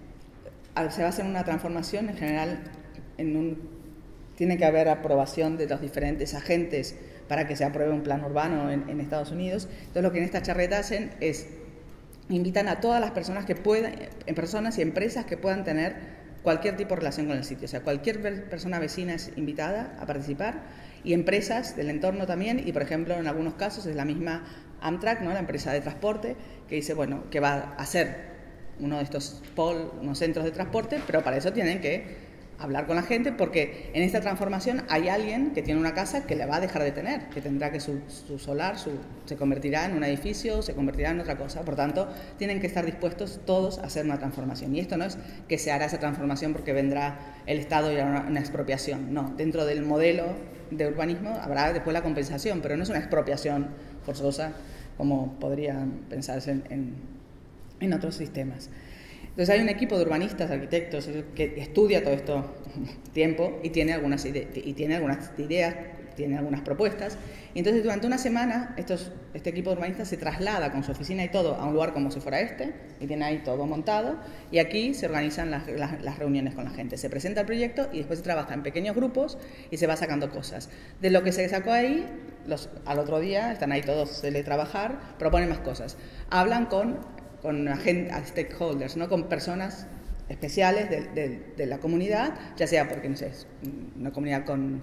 se va a hacer una transformación en general en un tiene que haber aprobación de los diferentes agentes para que se apruebe un plan urbano en, en Estados Unidos. Entonces lo que en esta charreta hacen es invitan a todas las personas que puedan, personas y empresas que puedan tener cualquier tipo de relación con el sitio. O sea, cualquier persona vecina es invitada a participar y empresas del entorno también. Y por ejemplo, en algunos casos es la misma Amtrak, ¿no? La empresa de transporte, que dice, bueno, que va a hacer uno de estos pol, unos centros de transporte, pero para eso tienen que hablar con la gente, porque en esta transformación hay alguien que tiene una casa que le va a dejar de tener, que tendrá que su, su solar su, se convertirá en un edificio, se convertirá en otra cosa. Por tanto, tienen que estar dispuestos todos a hacer una transformación. Y esto no es que se hará esa transformación porque vendrá el Estado y hará una, una expropiación. No, dentro del modelo de urbanismo habrá después la compensación, pero no es una expropiación forzosa como podría pensarse en, en, en otros sistemas. Entonces hay un equipo de urbanistas, arquitectos, que estudia todo esto tiempo y tiene algunas, ide y tiene algunas ideas, tiene algunas propuestas. Y entonces durante una semana estos, este equipo de urbanistas se traslada con su oficina y todo a un lugar como si fuera este, y tiene ahí todo montado, y aquí se organizan las, las, las reuniones con la gente. Se presenta el proyecto y después se trabaja en pequeños grupos y se va sacando cosas. De lo que se sacó ahí, los, al otro día están ahí todos de trabajar, proponen más cosas. Hablan con... con agentes, stakeholders, ¿no? Con personas especiales de, de, de la comunidad, ya sea porque, no sé, es una comunidad con,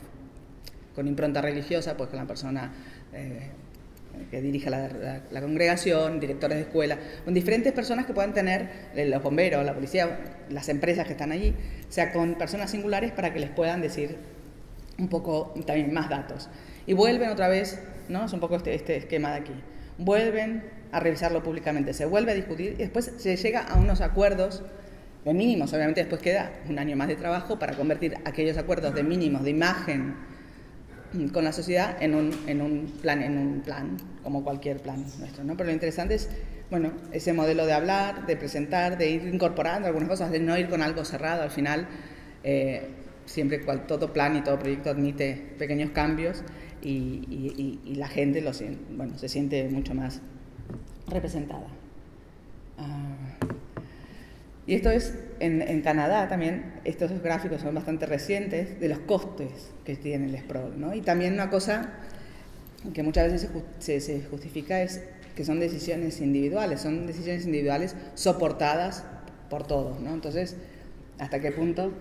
con impronta religiosa, pues con la persona eh, que dirige la, la, la congregación, directores de escuela, con diferentes personas que puedan tener, eh, los bomberos, la policía, las empresas que están allí, o sea, con personas singulares para que les puedan decir un poco también más datos. Y vuelven otra vez, ¿no? Es un poco este, este esquema de aquí. Vuelven a revisarlo públicamente, se vuelve a discutir y después se llega a unos acuerdos de mínimos. Obviamente después queda un año más de trabajo para convertir aquellos acuerdos de mínimos, de imagen con la sociedad en un, en un plan, en un plan, como cualquier plan nuestro, ¿no? Pero lo interesante es, bueno, ese modelo de hablar, de presentar, de ir incorporando algunas cosas, de no ir con algo cerrado. Al final, eh, siempre cual, todo plan y todo proyecto admite pequeños cambios y, y, y, y la gente lo, bueno, se siente mucho más representada. Uh, y esto es, en, en Canadá también, estos gráficos son bastante recientes de los costes que tiene el sprawl, ¿no? Y también una cosa que muchas veces se, se justifica es que son decisiones individuales, son decisiones individuales soportadas por todos, ¿no? Entonces, ¿hasta qué punto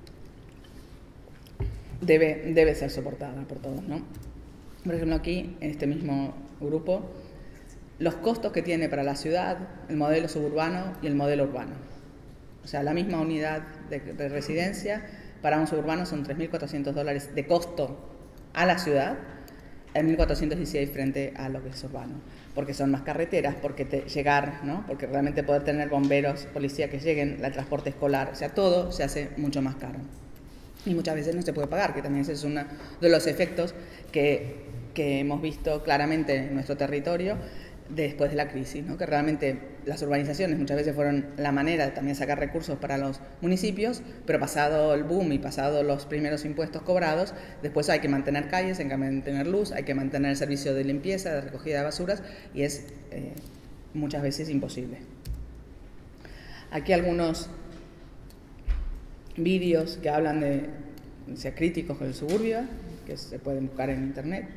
debe, debe ser soportada por todos, ¿no? Por ejemplo, aquí, en este mismo grupo, los costos que tiene para la ciudad el modelo suburbano y el modelo urbano. O sea, la misma unidad de, de residencia para un suburbano son tres mil cuatrocientos dólares de costo a la ciudad, en mil cuatrocientos dieciséis frente a lo que es urbano. Porque son más carreteras, porque te, llegar, ¿no? Porque realmente poder tener bomberos, policía que lleguen, el transporte escolar, o sea, todo se hace mucho más caro. Y muchas veces no se puede pagar, que también ese es uno de los efectos que, que hemos visto claramente en nuestro territorio después de la crisis, ¿no? Que realmente las urbanizaciones muchas veces fueron la manera de también sacar recursos para los municipios, pero pasado el boom y pasado los primeros impuestos cobrados, después hay que mantener calles, hay que mantener luz, hay que mantener el servicio de limpieza, de recogida de basuras, y es eh, muchas veces imposible. Aquí algunos vídeos que hablan de, o sea, críticos con el suburbio, que se pueden buscar en internet.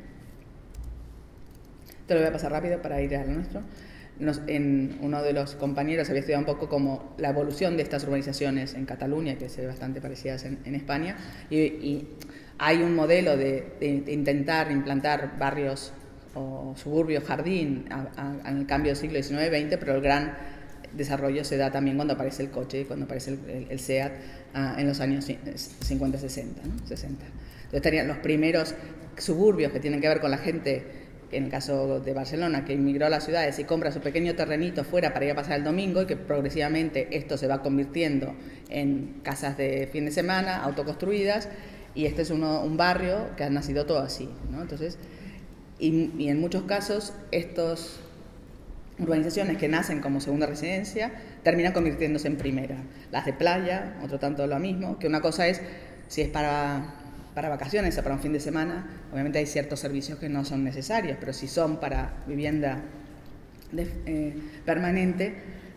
Te lo voy a pasar rápido para ir al nuestro. Nos, en uno de los compañeros había estudiado un poco como la evolución de estas urbanizaciones en Cataluña, que se ve bastante parecidas en, en España, y, y hay un modelo de, de, de intentar implantar barrios o suburbios, jardín, en el cambio del siglo diecinueve veinte, pero el gran desarrollo se da también cuando aparece el coche, cuando aparece el, el, el SEAT uh, en los años cincuenta sesenta, ¿no? sesenta. Entonces estarían los primeros suburbios que tienen que ver con la gente, en el caso de Barcelona, que inmigró a las ciudades y compra su pequeño terrenito fuera para ir a pasar el domingo, y que progresivamente esto se va convirtiendo en casas de fin de semana, autoconstruidas, y este es uno, un barrio que ha nacido todo así, ¿no? Entonces, y, y en muchos casos, estas urbanizaciones que nacen como segunda residencia terminan convirtiéndose en primera. Las de playa, otro tanto lo mismo, que una cosa es, si es para... para vacaciones o para un fin de semana, obviamente hay ciertos servicios que no son necesarios, pero si son para vivienda de, eh, permanente,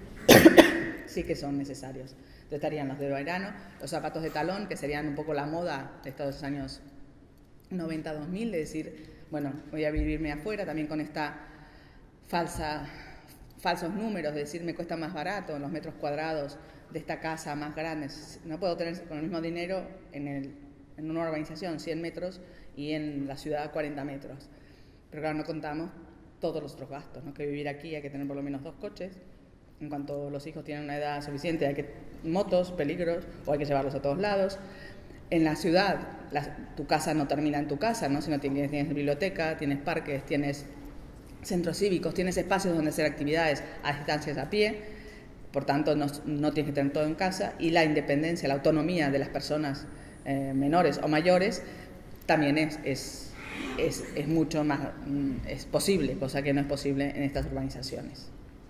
sí que son necesarios. Entonces estarían los de verano, los zapatos de talón, que serían un poco la moda de estos años noventa dos mil, de decir, bueno, voy a vivirme afuera, también con esta falsa, falsos números, de decir, me cuesta más barato los metros cuadrados de esta casa más grande, no puedo tener con el mismo dinero en el en una urbanización cien metros y en la ciudad cuarenta metros. Pero claro, no contamos todos los otros gastos, ¿no? Que vivir aquí hay que tener por lo menos dos coches. En cuanto los hijos tienen una edad suficiente, hay que motos, peligros, o hay que llevarlos a todos lados. En la ciudad, la, tu casa no termina en tu casa, ¿no? Sino tienes, tienes biblioteca, tienes parques, tienes centros cívicos, tienes espacios donde hacer actividades a distancias a pie. Por tanto, no, no tienes que tener todo en casa. Y la independencia, la autonomía de las personas Eh, menores o mayores también es, es, es, es mucho más es posible, cosa que no es posible en estas urbanizaciones.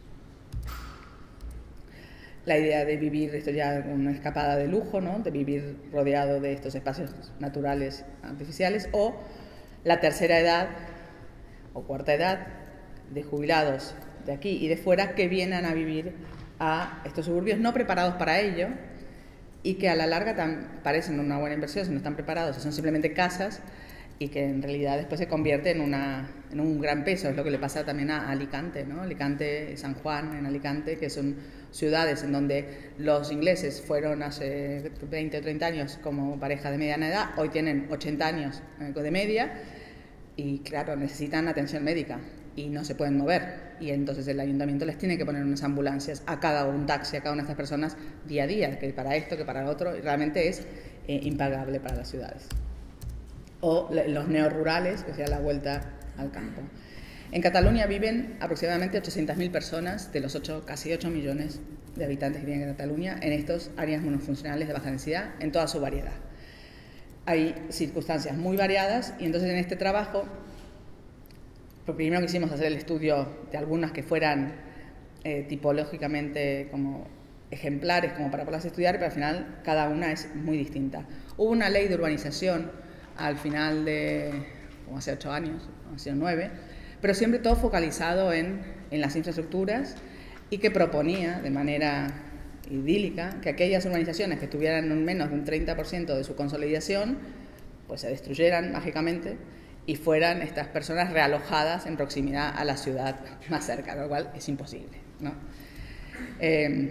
La idea de vivir, esto ya una escapada de lujo, ¿no? De vivir rodeado de estos espacios naturales artificiales, o la tercera edad o cuarta edad de jubilados de aquí y de fuera que vienen a vivir a estos suburbios no preparados para ello, y que a la larga tan, parecen una buena inversión si no están preparados, son simplemente casas, y que en realidad después se convierte en, una, en un gran peso. Es lo que le pasa también a Alicante, ¿no? Alicante, San Juan, en Alicante, que son ciudades en donde los ingleses fueron hace veinte o treinta años como pareja de mediana edad, hoy tienen ochenta años de media, y claro, necesitan atención médica y no se pueden mover, y entonces el ayuntamiento les tiene que poner unas ambulancias a cada un taxi a cada una de estas personas día a día, que para esto, que para lo otro, y realmente es eh, impagable para las ciudades. O los neorurales, que sea la vuelta al campo. En Cataluña viven aproximadamente ochocientas mil personas de los ocho, casi ocho millones de habitantes que tiene Cataluña en estas áreas monofuncionales de baja densidad en toda su variedad. Hay circunstancias muy variadas y entonces en este trabajo, lo primero que hicimos hacer el estudio de algunas que fueran eh, tipológicamente como ejemplares como para poderlas estudiar, pero al final cada una es muy distinta. Hubo una ley de urbanización al final de, como hace ocho años, hace nueve, pero siempre todo focalizado en, en las infraestructuras y que proponía de manera idílica que aquellas urbanizaciones que tuvieran un menos de un treinta por ciento de su consolidación pues se destruyeran mágicamente y fueran estas personas realojadas en proximidad a la ciudad más cerca, lo cual es imposible, ¿no? Eh,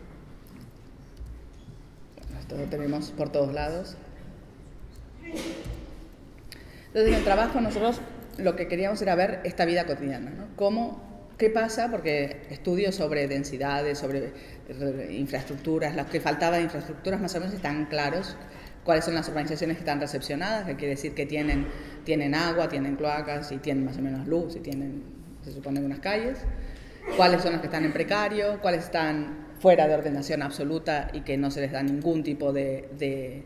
esto lo tenemos por todos lados. Entonces en el trabajo nosotros lo que queríamos era ver esta vida cotidiana, ¿no? Cómo, ¿qué pasa? Porque estudios sobre densidades, sobre infraestructuras, los que faltaba de infraestructuras más o menos están claros. Cuáles son las urbanizaciones que están recepcionadas, que quiere decir que tienen, tienen agua, tienen cloacas y tienen más o menos luz y tienen, se supone, unas calles. Cuáles son las que están en precario, cuáles están fuera de ordenación absoluta y que no se les da ningún tipo de, de,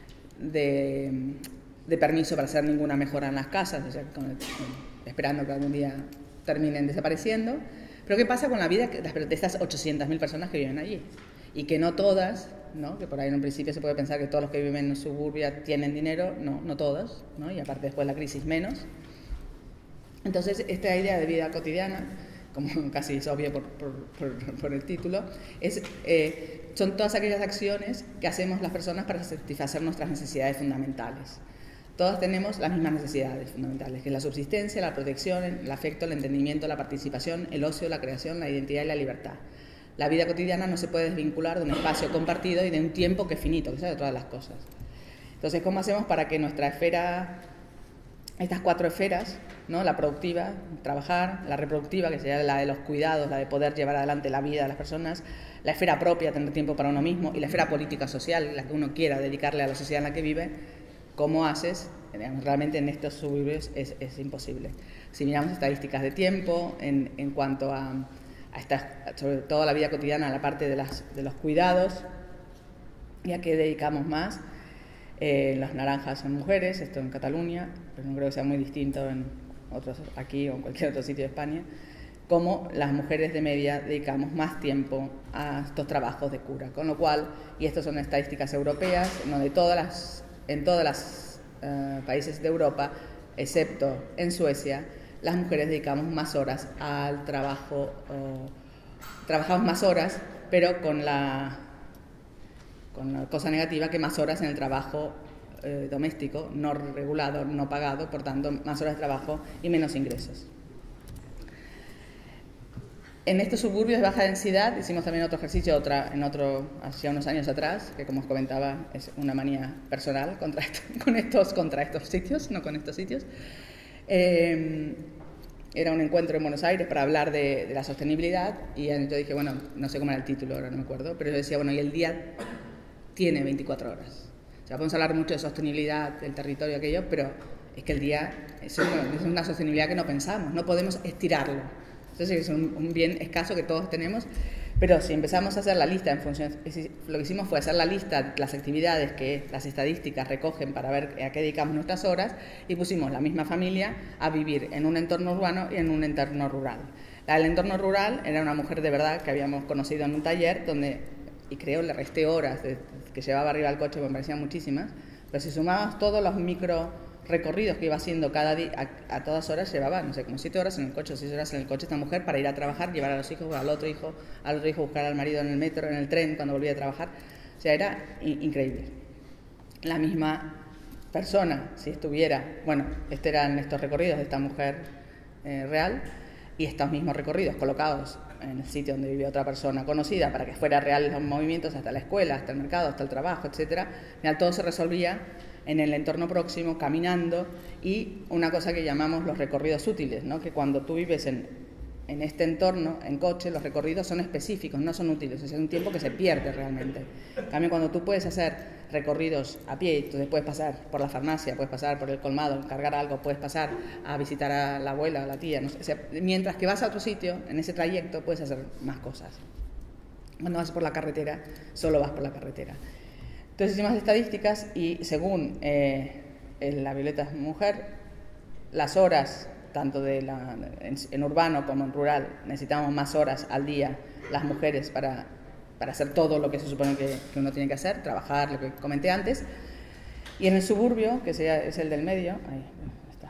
de, de permiso para hacer ninguna mejora en las casas, o sea, con el, esperando que algún día terminen desapareciendo. Pero ¿qué pasa con la vida de estas ochocientas mil personas que viven allí? Y que no todas, ¿no? Que por ahí en un principio se puede pensar que todos los que viven en suburbia tienen dinero, no, no todos, ¿no? Y aparte después la crisis menos. Entonces, esta idea de vida cotidiana, como casi es obvio por, por, por, por el título, es, eh, son todas aquellas acciones que hacemos las personas para satisfacer nuestras necesidades fundamentales. Todas tenemos las mismas necesidades fundamentales, que es la subsistencia, la protección, el afecto, el entendimiento, la participación, el ocio, la creación, la identidad y la libertad. La vida cotidiana no se puede desvincular de un espacio compartido y de un tiempo que es finito, que sabe todas las cosas. Entonces, ¿cómo hacemos para que nuestra esfera, estas cuatro esferas, ¿no? La productiva, trabajar, la reproductiva, que sería la de los cuidados, la de poder llevar adelante la vida de las personas, la esfera propia, tener tiempo para uno mismo, y la esfera política social, la que uno quiera dedicarle a la sociedad en la que vive, ¿cómo haces? Realmente en estos suburbios es, es imposible. Si miramos estadísticas de tiempo, en, en cuanto a... a esta, sobre todo la vida cotidiana, a la parte de, las, de los cuidados, y a qué dedicamos más. Eh, las naranjas son mujeres, esto en Cataluña, pero no creo que sea muy distinto en otros, aquí o en cualquier otro sitio de España, como las mujeres de media dedicamos más tiempo a estos trabajos de cura, con lo cual, y estas son estadísticas europeas, no de todas las, en todos los uh, países de Europa, excepto en Suecia, las mujeres dedicamos más horas al trabajo, o, trabajamos más horas, pero con la, con la cosa negativa que más horas en el trabajo eh, doméstico, no regulado, no pagado, por tanto, más horas de trabajo y menos ingresos. En estos suburbios de baja densidad hicimos también otro ejercicio, otra, en otro, hacía unos años atrás, que como os comentaba es una manía personal contra esto, con estos, contra estos sitios, no con estos sitios. Eh, era un encuentro en Buenos Aires para hablar de, de la sostenibilidad y yo dije, bueno, no sé cómo era el título, ahora no me acuerdo, pero yo decía, bueno, y el día tiene veinticuatro horas. O sea, podemos hablar mucho de sostenibilidad, del territorio, aquello, pero es que el día es una, es una sostenibilidad que no pensamos, no podemos estirarlo. Entonces es un, un bien escaso que todos tenemos, pero si empezamos a hacer la lista en función, lo que hicimos fue hacer la lista de las actividades que las estadísticas recogen para ver a qué dedicamos nuestras horas y pusimos la misma familia a vivir en un entorno urbano y en un entorno rural. La del entorno rural era una mujer de verdad que habíamos conocido en un taller donde, y creo le resté horas de, que llevaba arriba al coche, me parecían muchísimas, pero si sumabas todos los micro recorridos que iba haciendo cada día, a, a todas horas llevaba, no sé, como siete horas en el coche, seis horas en el coche esta mujer para ir a trabajar, llevar a los hijos, al otro hijo, al otro hijo buscar al marido en el metro, en el tren, cuando volvía a trabajar. O sea, era in- increíble. La misma persona, si estuviera, bueno, estos eran estos recorridos de esta mujer eh, real y estos mismos recorridos colocados en el sitio donde vivía otra persona conocida para que fuera real los movimientos hasta la escuela, hasta el mercado, hasta el trabajo, etcétera. Todo se resolvía en el entorno próximo, caminando, y una cosa que llamamos los recorridos útiles, ¿no? Que cuando tú vives en, en este entorno, en coche, los recorridos son específicos, no son útiles, es un tiempo que se pierde realmente. En cambio, cuando tú puedes hacer recorridos a pie, entonces puedes pasar por la farmacia, puedes pasar por el colmado, cargar algo, puedes pasar a visitar a la abuela, a la tía, no sé, o sea, mientras que vas a otro sitio, en ese trayecto puedes hacer más cosas. Cuando vas por la carretera, solo vas por la carretera. Entonces hicimos estadísticas y según eh, la Violeta Mujer, las horas, tanto de la, en, en urbano como en rural, necesitamos más horas al día las mujeres para, para hacer todo lo que se supone que, que uno tiene que hacer, trabajar, lo que comenté antes. Y en el suburbio, que sea, es el del medio, ahí está,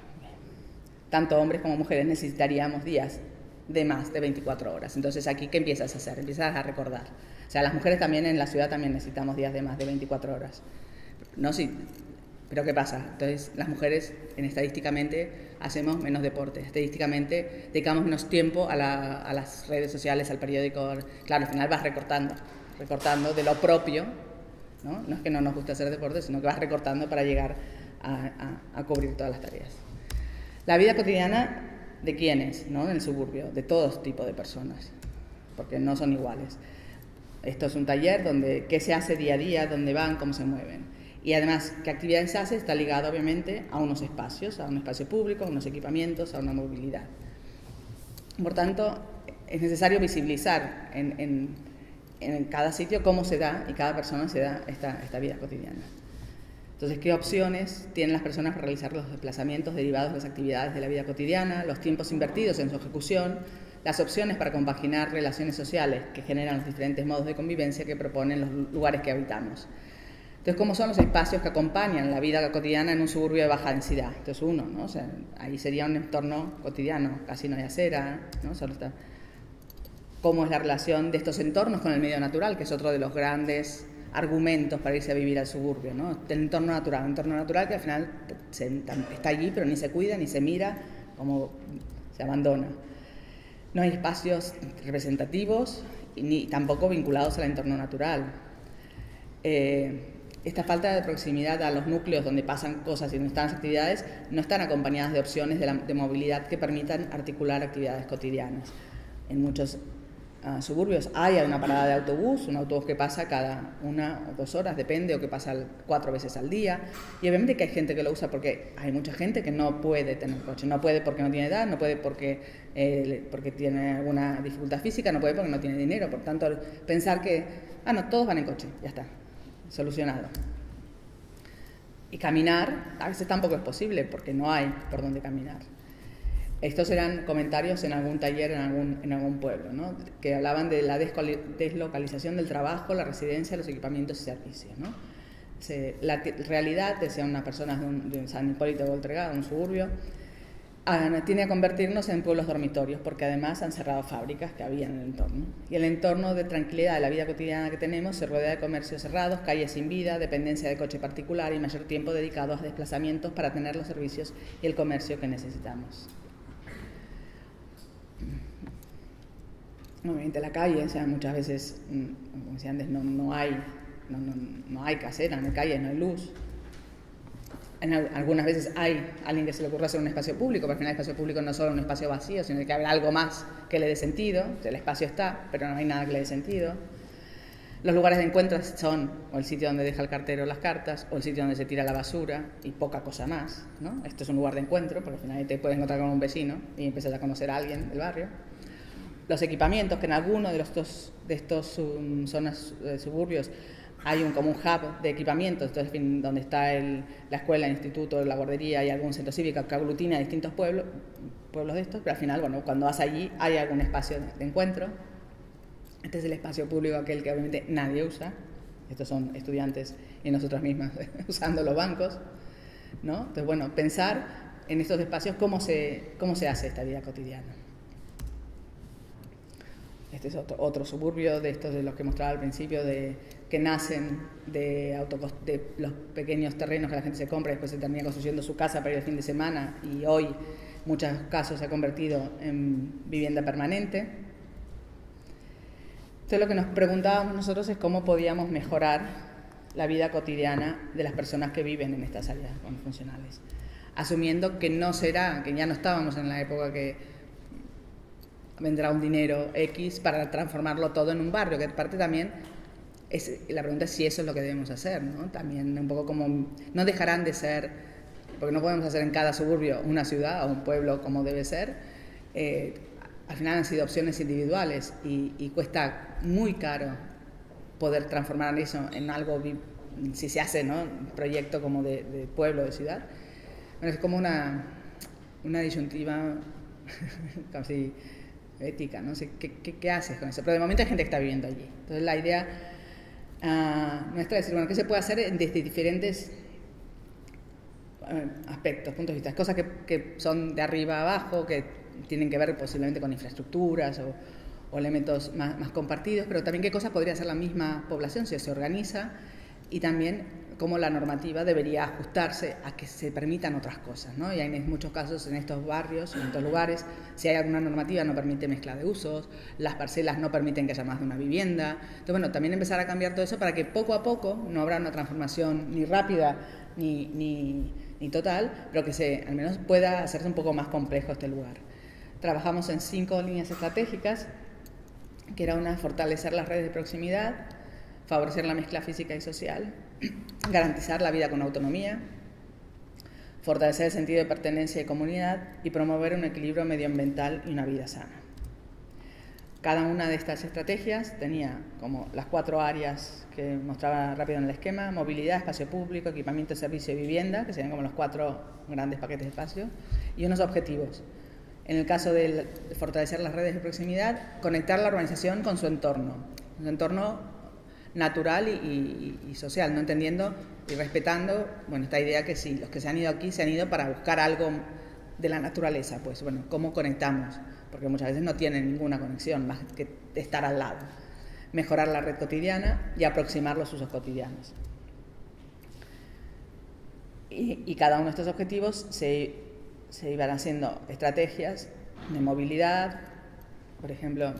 tanto hombres como mujeres necesitaríamos días de más de veinticuatro horas. Entonces, aquí, ¿qué empiezas a hacer? Empiezas a recordar. O sea, las mujeres también en la ciudad también necesitamos días de más de veinticuatro horas. No, sí, pero ¿qué pasa? Entonces, las mujeres, en, estadísticamente, hacemos menos deporte. Estadísticamente, dedicamos menos tiempo a, la, a las redes sociales, al periódico. Claro, al final vas recortando, recortando de lo propio, ¿no? No es que no nos guste hacer deporte, sino que vas recortando para llegar a, a, a cubrir todas las tareas. La vida cotidiana, ¿de quiénes? ¿No? En el suburbio, de todo tipo de personas, porque no son iguales. Esto es un taller donde qué se hace día a día, dónde van, cómo se mueven. Y además, qué actividades se hace está ligado obviamente a unos espacios, a un espacio público, a unos equipamientos, a una movilidad. Por tanto, es necesario visibilizar en, en, en cada sitio cómo se da y cada persona se da esta, esta vida cotidiana. Entonces, ¿qué opciones tienen las personas para realizar los desplazamientos derivados de las actividades de la vida cotidiana, los tiempos invertidos en su ejecución, las opciones para compaginar relaciones sociales que generan los diferentes modos de convivencia que proponen los lugares que habitamos? Entonces, ¿cómo son los espacios que acompañan la vida cotidiana en un suburbio de baja densidad? Entonces, uno, ¿no? O sea, ahí sería un entorno cotidiano, casi no hay acera, ¿no? Solo está. ¿Cómo es la relación de estos entornos con el medio natural, que es otro de los grandes argumentos para irse a vivir al suburbio, ¿no? El entorno natural, un entorno natural que al final se, está allí, pero ni se cuida, ni se mira, como se abandona. No hay espacios representativos ni tampoco vinculados al entorno natural. Eh, esta falta de proximidad a los núcleos donde pasan cosas y donde están las actividades no están acompañadas de opciones de, la, de movilidad que permitan articular actividades cotidianas. En muchos uh, suburbios hay una parada de autobús, un autobús que pasa cada una o dos horas, depende, o que pasa cuatro veces al día. Y obviamente que hay gente que lo usa porque hay mucha gente que no puede tener coche. No puede porque no tiene edad, no puede porque, eh, porque tiene alguna dificultad física, no puede porque no tiene dinero. Por tanto, pensar que, ah, no, todos van en coche, ya está. Solucionado. Y caminar a veces tampoco es posible porque no hay por dónde caminar. Estos eran comentarios en algún taller en algún, en algún pueblo, ¿no? Que hablaban de la deslocalización del trabajo, la residencia, los equipamientos y servicios, ¿no? Se, la realidad, decían unas personas de, un, de San Hipólito de Voltregá, un suburbio, tiene que convertirnos en pueblos dormitorios porque además han cerrado fábricas que había en el entorno. Y el entorno de tranquilidad de la vida cotidiana que tenemos se rodea de comercios cerrados, calles sin vida, dependencia de coche particular y mayor tiempo dedicado a desplazamientos para tener los servicios y el comercio que necesitamos. Obviamente la calle, o sea, muchas veces, como decía antes, no, no, hay, no, no, no hay casera, no hay calles, no hay luz. En algunas veces hay alguien que se le ocurre hacer un espacio público, pero al final el espacio público no es solo un espacio vacío, sino que hay algo más que le dé sentido. El espacio está, pero no hay nada que le dé sentido. Los lugares de encuentro son o el sitio donde deja el cartero las cartas, o el sitio donde se tira la basura y poca cosa más, ¿no? Esto es un lugar de encuentro, porque al final te puedes encontrar con un vecino y empiezas a conocer a alguien del barrio. Los equipamientos, que en alguno de estos, de estos um, zonas de suburbios hay un, como un hub de equipamientos, entonces, donde está el, la escuela, el instituto, la guardería y algún centro cívico que aglutina a distintos pueblos, pueblos de estos, pero al final, bueno, cuando vas allí hay algún espacio de encuentro. Este es el espacio público, aquel que obviamente nadie usa. Estos son estudiantes y nosotras mismas usando los bancos, ¿no? Entonces, bueno, pensar en estos espacios cómo se, cómo se hace esta vida cotidiana. Este es otro, otro suburbio de estos de los que mostraba al principio, de, que nacen de, autocost, de los pequeños terrenos que la gente se compra y después se termina construyendo su casa para ir el fin de semana, y hoy en muchos casos se ha convertido en vivienda permanente. Entonces lo que nos preguntábamos nosotros es cómo podíamos mejorar la vida cotidiana de las personas que viven en estas áreas funcionales, asumiendo que no será, que ya no estábamos en la época que vendrá un dinero X para transformarlo todo en un barrio, que aparte también es, la pregunta es si eso es lo que debemos hacer, ¿no? También un poco como, no dejarán de ser, porque no podemos hacer en cada suburbio una ciudad o un pueblo como debe ser, eh, al final han sido opciones individuales y, y cuesta muy caro poder transformar eso en algo, si se hace, ¿no?, un proyecto como de, de pueblo, de ciudad. Bueno, es como una, una disyuntiva casi ética, ¿no? ¿Qué, qué, ¿Qué haces con eso? Pero de momento hay gente que está viviendo allí. Entonces la idea uh, nuestra es decir, bueno, ¿qué se puede hacer desde diferentes uh, aspectos, puntos de vista? Cosas que, que son de arriba a abajo, que tienen que ver posiblemente con infraestructuras o, o elementos más, más compartidos, pero también qué cosas podría hacer la misma población si se organiza, y también cómo la normativa debería ajustarse a que se permitan otras cosas, ¿no? Y hay en muchos casos en estos barrios, en estos lugares, si hay alguna normativa no permite mezcla de usos, las parcelas no permiten que haya más de una vivienda. Entonces, bueno, también empezar a cambiar todo eso para que poco a poco no habrá una transformación ni rápida ni, ni, ni total, pero que se, al menos pueda hacerse un poco más complejo este lugar. Trabajamos en cinco líneas estratégicas, que era una, fortalecer las redes de proximidad, favorecer la mezcla física y social, garantizar la vida con autonomía, fortalecer el sentido de pertenencia y comunidad y promover un equilibrio medioambiental y una vida sana. Cada una de estas estrategias tenía como las cuatro áreas que mostraba rápido en el esquema: movilidad, espacio público, equipamiento, servicio y vivienda, que serían como los cuatro grandes paquetes de espacio, y unos objetivos. En el caso de fortalecer las redes de proximidad, conectar la urbanización con su entorno, su entorno natural y, y, y social, no entendiendo y respetando, bueno, esta idea que sí, los que se han ido aquí se han ido para buscar algo de la naturaleza, pues bueno, ¿cómo conectamos? Porque muchas veces no tienen ninguna conexión más que estar al lado. Mejorar la red cotidiana y aproximar los usos cotidianos. Y, y cada uno de estos objetivos se, se iban haciendo estrategias de movilidad, por ejemplo.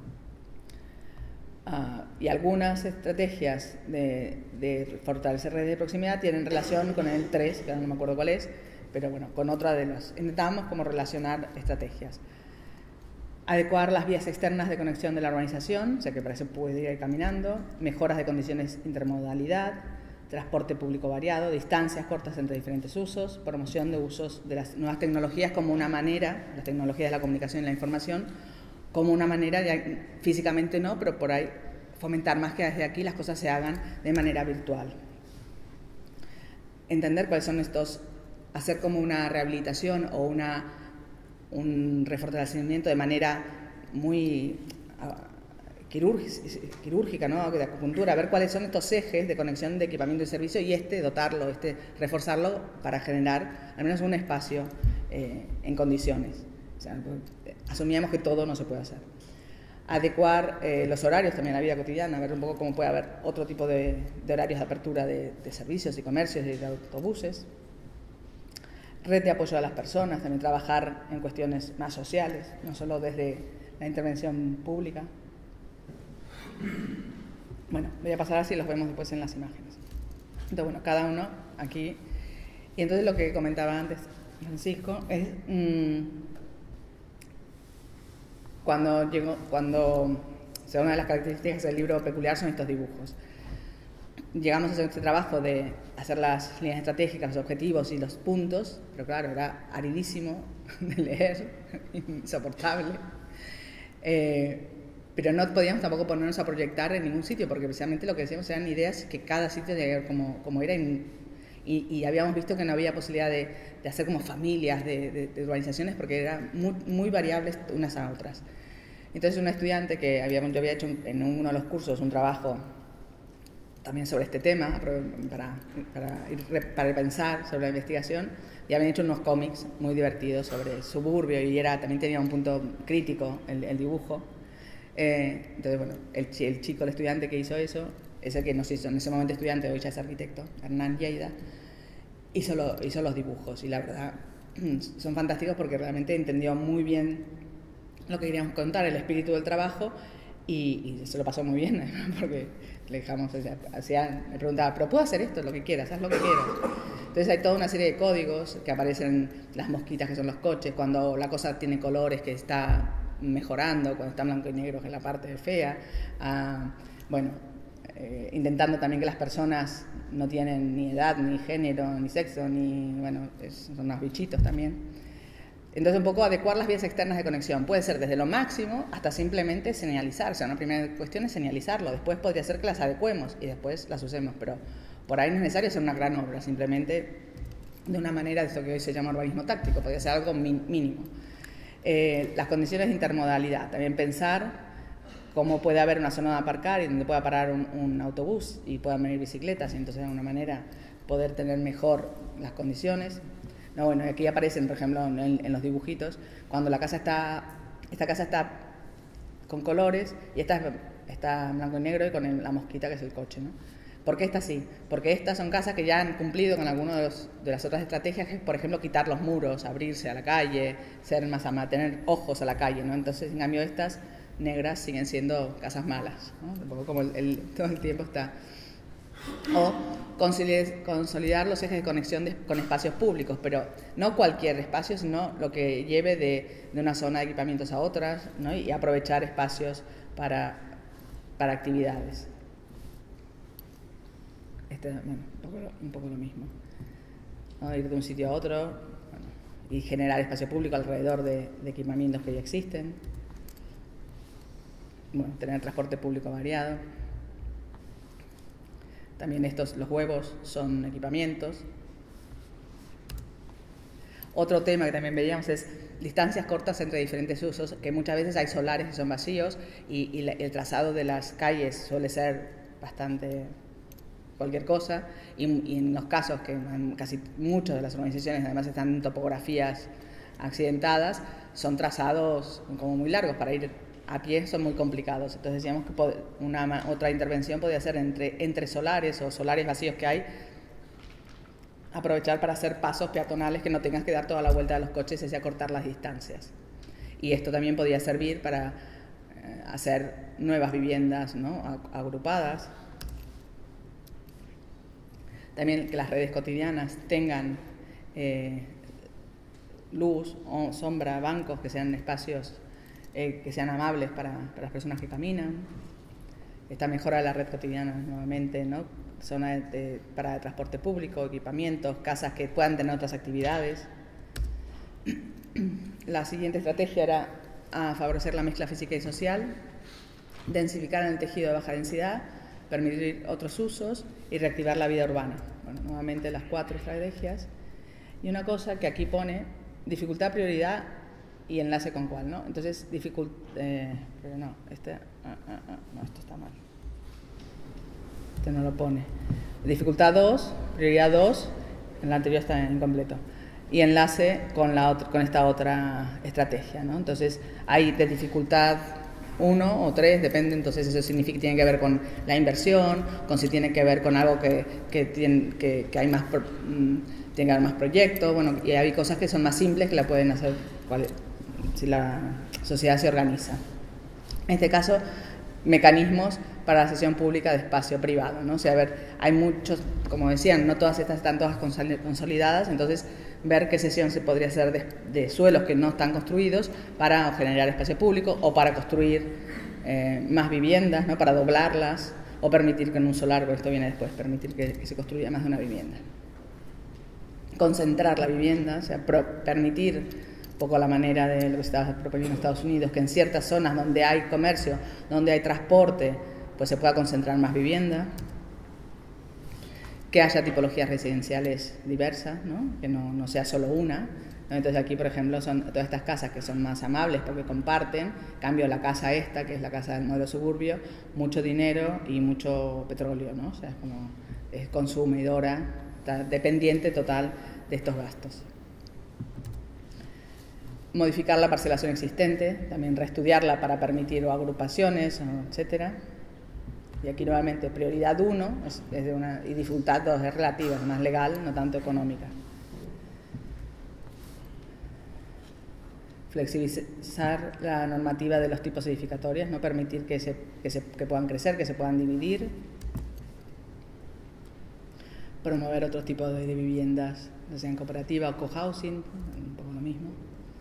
Uh, y algunas estrategias de, de fortalecer redes de proximidad tienen relación con el tres, que ahora no me acuerdo cuál es, pero bueno, con otra de las. Intentamos como relacionar estrategias. Adecuar las vías externas de conexión de la urbanización, o sea que para eso puede ir caminando, mejoras de condiciones de intermodalidad, transporte público variado, distancias cortas entre diferentes usos, promoción de usos de las nuevas tecnologías como una manera, las tecnologías de la comunicación y la información, como una manera, de, físicamente no, pero por ahí fomentar más que desde aquí las cosas se hagan de manera virtual. Entender cuáles son estos, hacer como una rehabilitación o una, un refortalecimiento de manera muy uh, quirúrgica, ¿no?, de acupuntura, ver cuáles son estos ejes de conexión de equipamiento y servicio y este dotarlo, este reforzarlo para generar al menos un espacio eh, en condiciones. O sea, asumíamos que todo no se puede hacer. Adecuar eh, los horarios también a la vida cotidiana, ver un poco cómo puede haber otro tipo de, de horarios de apertura de, de servicios y comercios y de autobuses. Red de apoyo a las personas, también trabajar en cuestiones más sociales, no solo desde la intervención pública. Bueno, voy a pasar así y los vemos después en las imágenes. Entonces, bueno, cada uno aquí. Y entonces lo que comentaba antes Francisco es... Mmm, Cuando llegó, cuando, o sea, una de las características del libro peculiar son estos dibujos. Llegamos a hacer este trabajo de hacer las líneas estratégicas, los objetivos y los puntos, pero claro, era aridísimo de leer, insoportable. Eh, pero no podíamos tampoco ponernos a proyectar en ningún sitio, porque precisamente lo que decíamos eran ideas que cada sitio tenía que ver como, como era. Y, y habíamos visto que no había posibilidad de, de hacer como familias de, de, de urbanizaciones porque eran muy, muy variables unas a otras. Entonces una estudiante que habíamos, yo había hecho en uno de los cursos un trabajo también sobre este tema para, para, ir, para pensar sobre la investigación, y habían hecho unos cómics muy divertidos sobre el suburbio y era, también tenía un punto crítico el, el dibujo. Eh, entonces bueno, el, el chico, el estudiante que hizo eso, ese que nos hizo en ese momento estudiante, hoy ya es arquitecto, Hernán Lleida, hizo, lo, hizo los dibujos y la verdad son fantásticos porque realmente entendió muy bien lo que queríamos contar, el espíritu del trabajo, y, y se lo pasó muy bien, porque le dejamos, o sea, hacía, me preguntaba, pero puedo hacer esto, lo que quieras, haz lo que quieras. Entonces hay toda una serie de códigos que aparecen, las mosquitas que son los coches, cuando la cosa tiene colores que está mejorando, cuando está en blanco y negro que es la parte fea, ah, bueno, Eh, intentando también que las personas no tienen ni edad, ni género, ni sexo, ni, bueno, es, son unos bichitos también. Entonces, un poco adecuar las vías externas de conexión. Puede ser desde lo máximo hasta simplemente señalizar. O sea, una primera cuestión es señalizarlo. Después podría ser que las adecuemos y después las usemos. Pero por ahí no es necesario hacer una gran obra. Simplemente de una manera de esto que hoy se llama urbanismo táctico. Podría ser algo mínimo. Eh, las condiciones de intermodalidad. También pensar cómo puede haber una zona de aparcar y donde pueda parar un, un autobús y puedan venir bicicletas. Y entonces, de alguna manera, poder tener mejor las condiciones. No, bueno, aquí aparecen, por ejemplo, en, en los dibujitos, cuando la casa está, esta casa está con colores y esta está en blanco y negro y con el, la mosquita que es el coche, ¿no? ¿Por qué esta sí? Porque estas son casas que ya han cumplido con alguna de, de las otras estrategias, que es, por ejemplo, quitar los muros, abrirse a la calle, ser más ama, tener ojos a la calle, ¿no? Entonces, en cambio, estas negras siguen siendo casas malas, ¿no? Un poco como el, el, todo el tiempo está... O consolidar los ejes de conexión de, con espacios públicos, pero no cualquier espacio, sino lo que lleve de, de una zona de equipamientos a otras, ¿no? Y aprovechar espacios para, para actividades. Este, bueno, un, poco lo, un poco lo mismo, ¿no? Ir de un sitio a otro, bueno, y generar espacio público alrededor de, de equipamientos que ya existen. Bueno, tener transporte público variado. También estos, los huevos son equipamientos. Otro tema que también veíamos es distancias cortas entre diferentes usos, que muchas veces hay solares que son vacíos y, y la, el trazado de las calles suele ser bastante cualquier cosa, y, y en los casos que en casi muchas de las organizaciones además están en topografías accidentadas, son trazados como muy largos para ir a pie, son muy complicados. Entonces decíamos que una, otra intervención podría ser entre, entre solares o solares vacíos que hay, aprovechar para hacer pasos peatonales que no tengas que dar toda la vuelta de los coches y así acortar las distancias. Y esto también podría servir para eh, hacer nuevas viviendas, ¿no? agrupadas. También que las redes cotidianas tengan eh, luz o sombra, bancos, que sean espacios Eh, que sean amables para, para las personas que caminan. Esta mejora de la red cotidiana, nuevamente, ¿no? Zona de, de, para el transporte público, equipamientos, casas que puedan tener otras actividades. La siguiente estrategia era a favorecer la mezcla física y social, densificar en el tejido de baja densidad, permitir otros usos y reactivar la vida urbana. Bueno, nuevamente las cuatro estrategias. Y una cosa que aquí pone, dificultad, prioridad y enlace con cuál, ¿no? Entonces, dificult, eh, pero no, este, ah, ah, ah, no, esto está mal. Este no lo pone. Dificultad dos, prioridad dos, en la anterior está incompleto. Y enlace con, la otra, con esta otra estrategia, ¿no? Entonces, hay de dificultad uno o tres, depende, entonces eso significa que tiene que ver con la inversión, con si tiene que ver con algo que, que, tiene, que, que hay más, pro, tiene que haber más proyectos, bueno, y hay cosas que son más simples que la pueden hacer cuál, si la sociedad se organiza. En este caso, mecanismos para la cesión pública de espacio privado, ¿no? O sea, a ver, hay muchos, como decían, no todas estas están todas consolidadas, entonces ver qué cesión se podría hacer de, de suelos que no están construidos para generar espacio público o para construir eh, más viviendas, ¿no? Para doblarlas o permitir que en un solar, porque esto viene después, permitir que, que se construya más de una vivienda. Concentrar la vivienda, o sea, pro, permitir un poco la manera de lo que se está proponiendo en Estados Unidos, que en ciertas zonas donde hay comercio, donde hay transporte, pues se pueda concentrar más vivienda, que haya tipologías residenciales diversas, ¿no? Que no, no sea solo una, ¿no? Entonces aquí, por ejemplo, son todas estas casas que son más amables porque comparten, cambio la casa esta, que es la casa del modelo suburbio, mucho dinero y mucho petróleo, ¿no? O sea, es como es consumidora, está dependiente total de estos gastos. Modificar la parcelación existente, también reestudiarla para permitir o agrupaciones, etcétera. Y aquí nuevamente prioridad uno es, es de una, y dificultad dos es relativa, es más legal, no tanto económica. Flexibilizar la normativa de los tipos edificatorios, no permitir que, se, que, se, que puedan crecer, que se puedan dividir. Promover otros tipos de, de viviendas, ya sean cooperativa o cohousing, un poco lo mismo.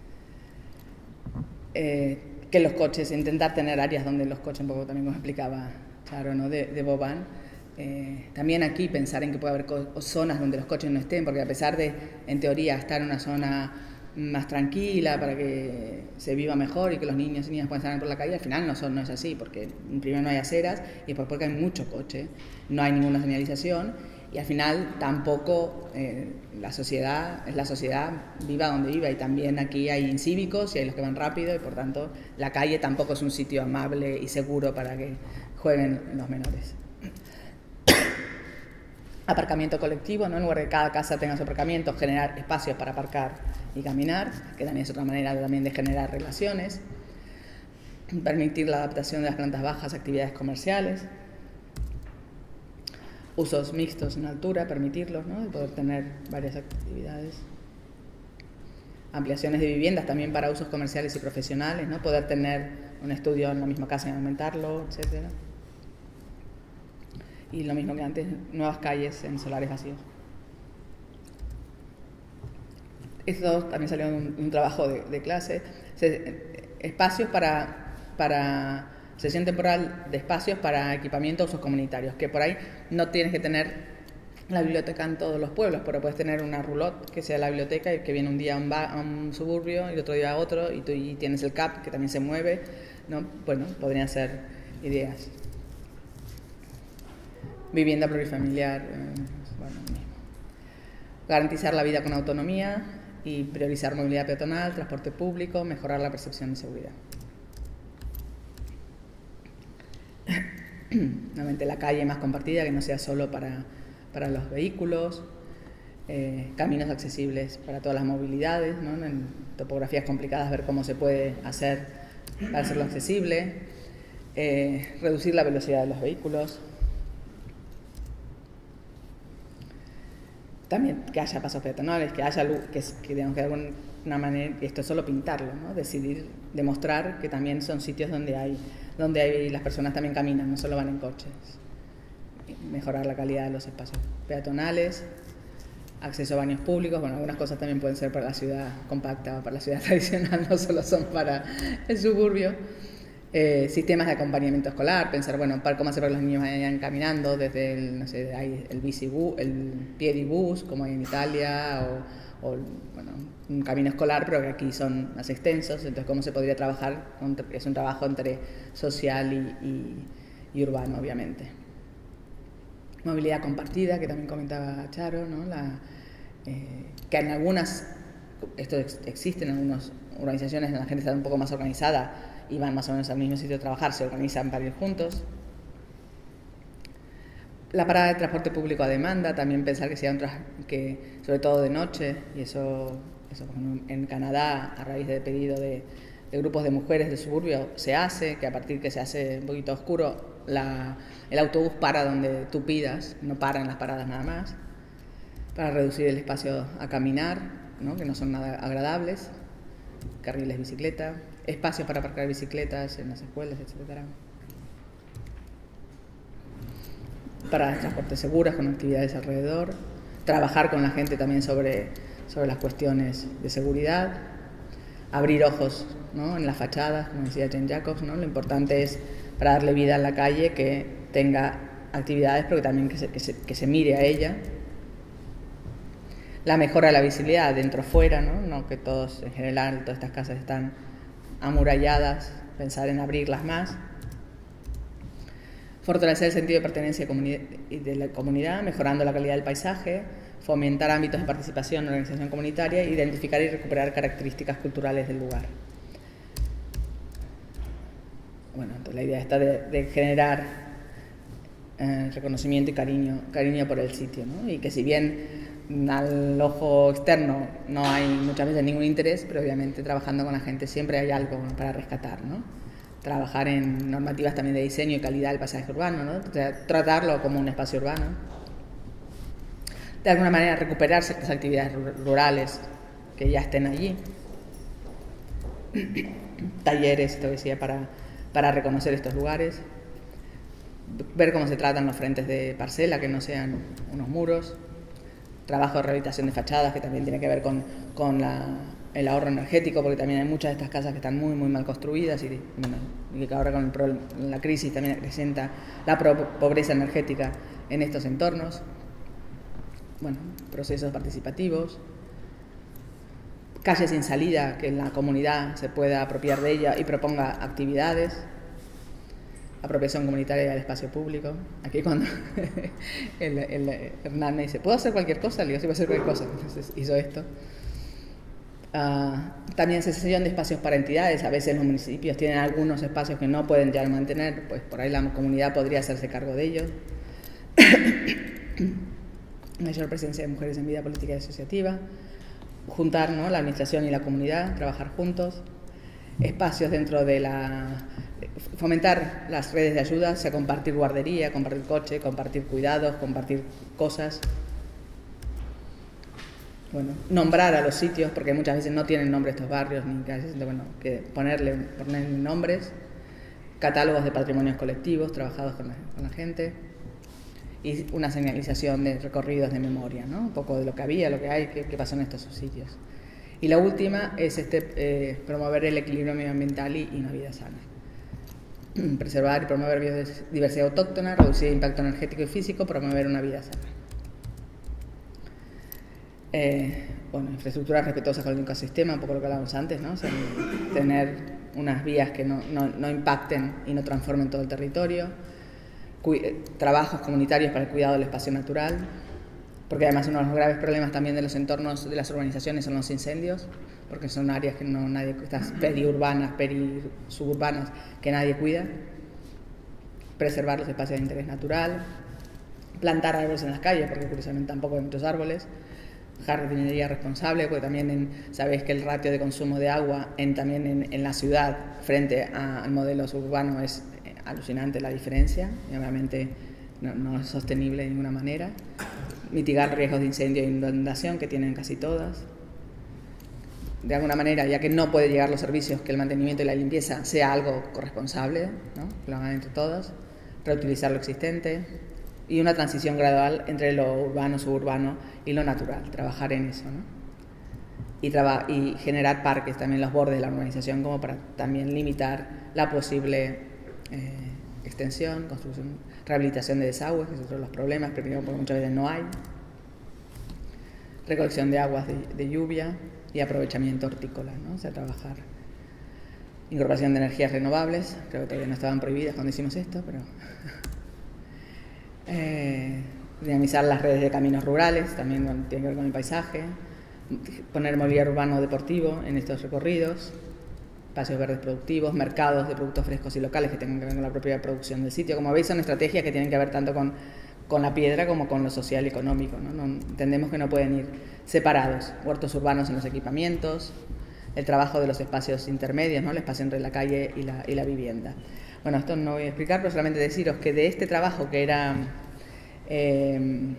Eh, que los coches, intentar tener áreas donde los coches, un poco también como explicaba Charo, ¿no? de, de Boban. Eh, también aquí pensar en que puede haber zonas donde los coches no estén, porque a pesar de, en teoría, estar en una zona más tranquila, para que se viva mejor y que los niños y niñas puedan salir por la calle. Al final no, son, no es así, porque primero no hay aceras y después porque hay mucho coche, no hay ninguna señalización y al final tampoco eh, la sociedad, es la sociedad viva donde viva, y también aquí hay incívicos y hay los que van rápido y por tanto la calle tampoco es un sitio amable y seguro para que jueguen los menores. Aparcamiento colectivo, ¿no? En lugar de que cada casa tenga su aparcamiento, generar espacios para aparcar y caminar, que también es otra manera de, también de generar relaciones. Permitir la adaptación de las plantas bajas a actividades comerciales. Usos mixtos en altura, permitirlos, ¿no? De poder tener varias actividades. Ampliaciones de viviendas también para usos comerciales y profesionales, ¿no? Poder tener un estudio en la misma casa y aumentarlo, etcétera. Y lo mismo que antes, nuevas calles en solares vacíos. Esto también salió de un, un trabajo de, de clase. Se, espacios para, para sesión temporal de espacios para equipamiento, usos comunitarios, que por ahí no tienes que tener la biblioteca en todos los pueblos, pero puedes tener una roulotte que sea la biblioteca y que viene un día a un, a un suburbio y otro día a otro, y tú y tienes el C A P que también se mueve, ¿no? Bueno, podrían ser ideas. Vivienda plurifamiliar, eh, bueno, mismo. Garantizar la vida con autonomía y priorizar movilidad peatonal, transporte público, mejorar la percepción de seguridad. Nuevamente la calle más compartida, que no sea solo para, para los vehículos, eh, caminos accesibles para todas las movilidades, ¿no? En topografías complicadas ver cómo se puede hacer para hacerlo accesible, eh, reducir la velocidad de los vehículos. También que haya pasos peatonales, que haya luz, que, que digamos que de alguna manera, y esto es solo pintarlo, ¿no? Decidir, demostrar que también son sitios donde hay, donde hay, las personas también caminan, no solo van en coches. Mejorar la calidad de los espacios peatonales, acceso a baños públicos, bueno, algunas cosas también pueden ser para la ciudad compacta o para la ciudad tradicional, no solo son para el suburbio. Eh, sistemas de acompañamiento escolar, pensar, bueno, para cómo hacer para que los niños vayan caminando desde el, no sé, hay el bicibús, el piedibús, como hay en Italia, o, o bueno, un camino escolar, pero que aquí son más extensos, entonces cómo se podría trabajar, es un trabajo entre social y, y, y urbano, obviamente. Movilidad compartida, que también comentaba Charo, ¿no? La, eh, que en algunas, esto existe en algunas organizaciones, la gente está un poco más organizada, y van más o menos al mismo sitio a trabajar, se organizan para ir juntos. La parada de transporte público a demanda, también pensar que sea un que sobre todo de noche, y eso, eso en Canadá, a raíz de pedido de, de grupos de mujeres del suburbio, se hace, que a partir que se hace un poquito oscuro, la, el autobús para donde tú pidas, no para en las paradas nada más, para reducir el espacio a caminar, ¿no? Que no son nada agradables, carriles bicicleta, espacios para aparcar bicicletas en las escuelas, etcétera. Paradas de transporte seguras con actividades alrededor, trabajar con la gente también sobre, sobre las cuestiones de seguridad, abrir ojos, ¿no? En las fachadas, como decía Jane Jacobs, ¿no? Lo importante es, para darle vida a la calle, que tenga actividades, pero que también que se, que se, que se mire a ella. La mejora de la visibilidad dentro o fuera, ¿no? No que todos, en general, todas estas casas están amuralladas, pensar en abrirlas más. Fortalecer el sentido de pertenencia de la comunidad, mejorando la calidad del paisaje, fomentar ámbitos de participación en la organización comunitaria, identificar y recuperar características culturales del lugar. Bueno, entonces la idea está de, de generar eh, reconocimiento y cariño, cariño por el sitio, ¿no? Y que si bien al ojo externo no hay muchas veces ningún interés, pero obviamente trabajando con la gente siempre hay algo para rescatar, ¿no? Trabajar en normativas también de diseño y calidad del paisaje urbano, ¿no? O sea, tratarlo como un espacio urbano. De alguna manera recuperar ciertas actividades rurales que ya estén allí. Talleres, esto decía, para, para reconocer estos lugares. Ver cómo se tratan los frentes de parcela, que no sean unos muros. Trabajo de rehabilitación de fachadas, que también tiene que ver con, con la, el ahorro energético, porque también hay muchas de estas casas que están muy, muy mal construidas y, bueno, y que ahora con el problema, la crisis también acrecenta la pobreza energética en estos entornos. Bueno, procesos participativos. calle sin salida, que la comunidad se pueda apropiar de ella y proponga actividades. Apropiación comunitaria del espacio público. Aquí cuando el, el Hernán me dice, ¿puedo hacer cualquier cosa? Le digo, sí, puedo hacer cualquier cosa. Entonces hizo esto. Uh, también cesión de espacios para entidades. A veces los municipios tienen algunos espacios que no pueden ya mantener, pues por ahí la comunidad podría hacerse cargo de ellos. Mayor presencia de mujeres en vida política y asociativa. Juntar, ¿no?, la administración y la comunidad, trabajar juntos. Espacios dentro de la... fomentar las redes de ayuda, o sea, compartir guardería, compartir coche, compartir cuidados, compartir cosas. Bueno, nombrar a los sitios, porque muchas veces no tienen nombre estos barrios, ni calles, bueno, que ponerle, ponerle nombres. Catálogos de patrimonios colectivos, trabajados con la, con la gente. Y una señalización de recorridos de memoria, ¿no? Un poco de lo que había, lo que hay, qué, qué pasó en estos sitios. Y la última es este, eh, promover el equilibrio medioambiental y, y una vida sana. Preservar y promover biodiversidad autóctona, reducir el impacto energético y físico, promover una vida sana. Eh, bueno, infraestructura respetuosa con el ecosistema, un poco lo que hablábamos antes, ¿no? O sea, tener unas vías que no, no, no impacten y no transformen todo el territorio. Trabajos comunitarios para el cuidado del espacio natural, porque además uno de los graves problemas también de los entornos de las urbanizaciones son los incendios, porque son áreas que no nadie, estas periurbanas, perisuburbanas, que nadie cuida. Preservar los espacios de interés natural, plantar árboles en las calles, porque curiosamente tampoco hay muchos árboles. Jardinería responsable, porque también en, sabéis que el ratio de consumo de agua en, también en, en la ciudad frente a, al modelo suburbano es eh, alucinante la diferencia, y obviamente no, no es sostenible de ninguna manera. Mitigar riesgos de incendio e inundación que tienen casi todas. De alguna manera, ya que no puede llegar los servicios, que el mantenimiento y la limpieza sea algo corresponsable, ¿no?, que lo hagan entre todos. Reutilizar lo existente. Y una transición gradual entre lo urbano, suburbano y lo natural, trabajar en eso, ¿no? Y, traba y generar parques también los bordes de la urbanización, como para también limitar la posible eh, extensión, construcción, rehabilitación de desagües, que es otro de los problemas, primero porque muchas veces no hay. Recolección de aguas de, de lluvia y aprovechamiento hortícola, ¿no? O sea, trabajar. Incorporación de energías renovables, creo que todavía no estaban prohibidas cuando hicimos esto, pero... Eh, dinamizar las redes de caminos rurales, también bueno, tiene que ver con el paisaje, poner mobiliario urbano deportivo en estos recorridos, espacios verdes productivos, mercados de productos frescos y locales que tengan que ver con la propia producción del sitio. Como veis, son estrategias que tienen que ver tanto con, con la piedra como con lo social y económico, ¿no? No, entendemos que no pueden ir separados. Huertos urbanos en los equipamientos, el trabajo de los espacios intermedios, ¿no?, el espacio entre la calle y la, y la vivienda. Bueno, esto no voy a explicar, pero solamente deciros que de este trabajo que era, eh,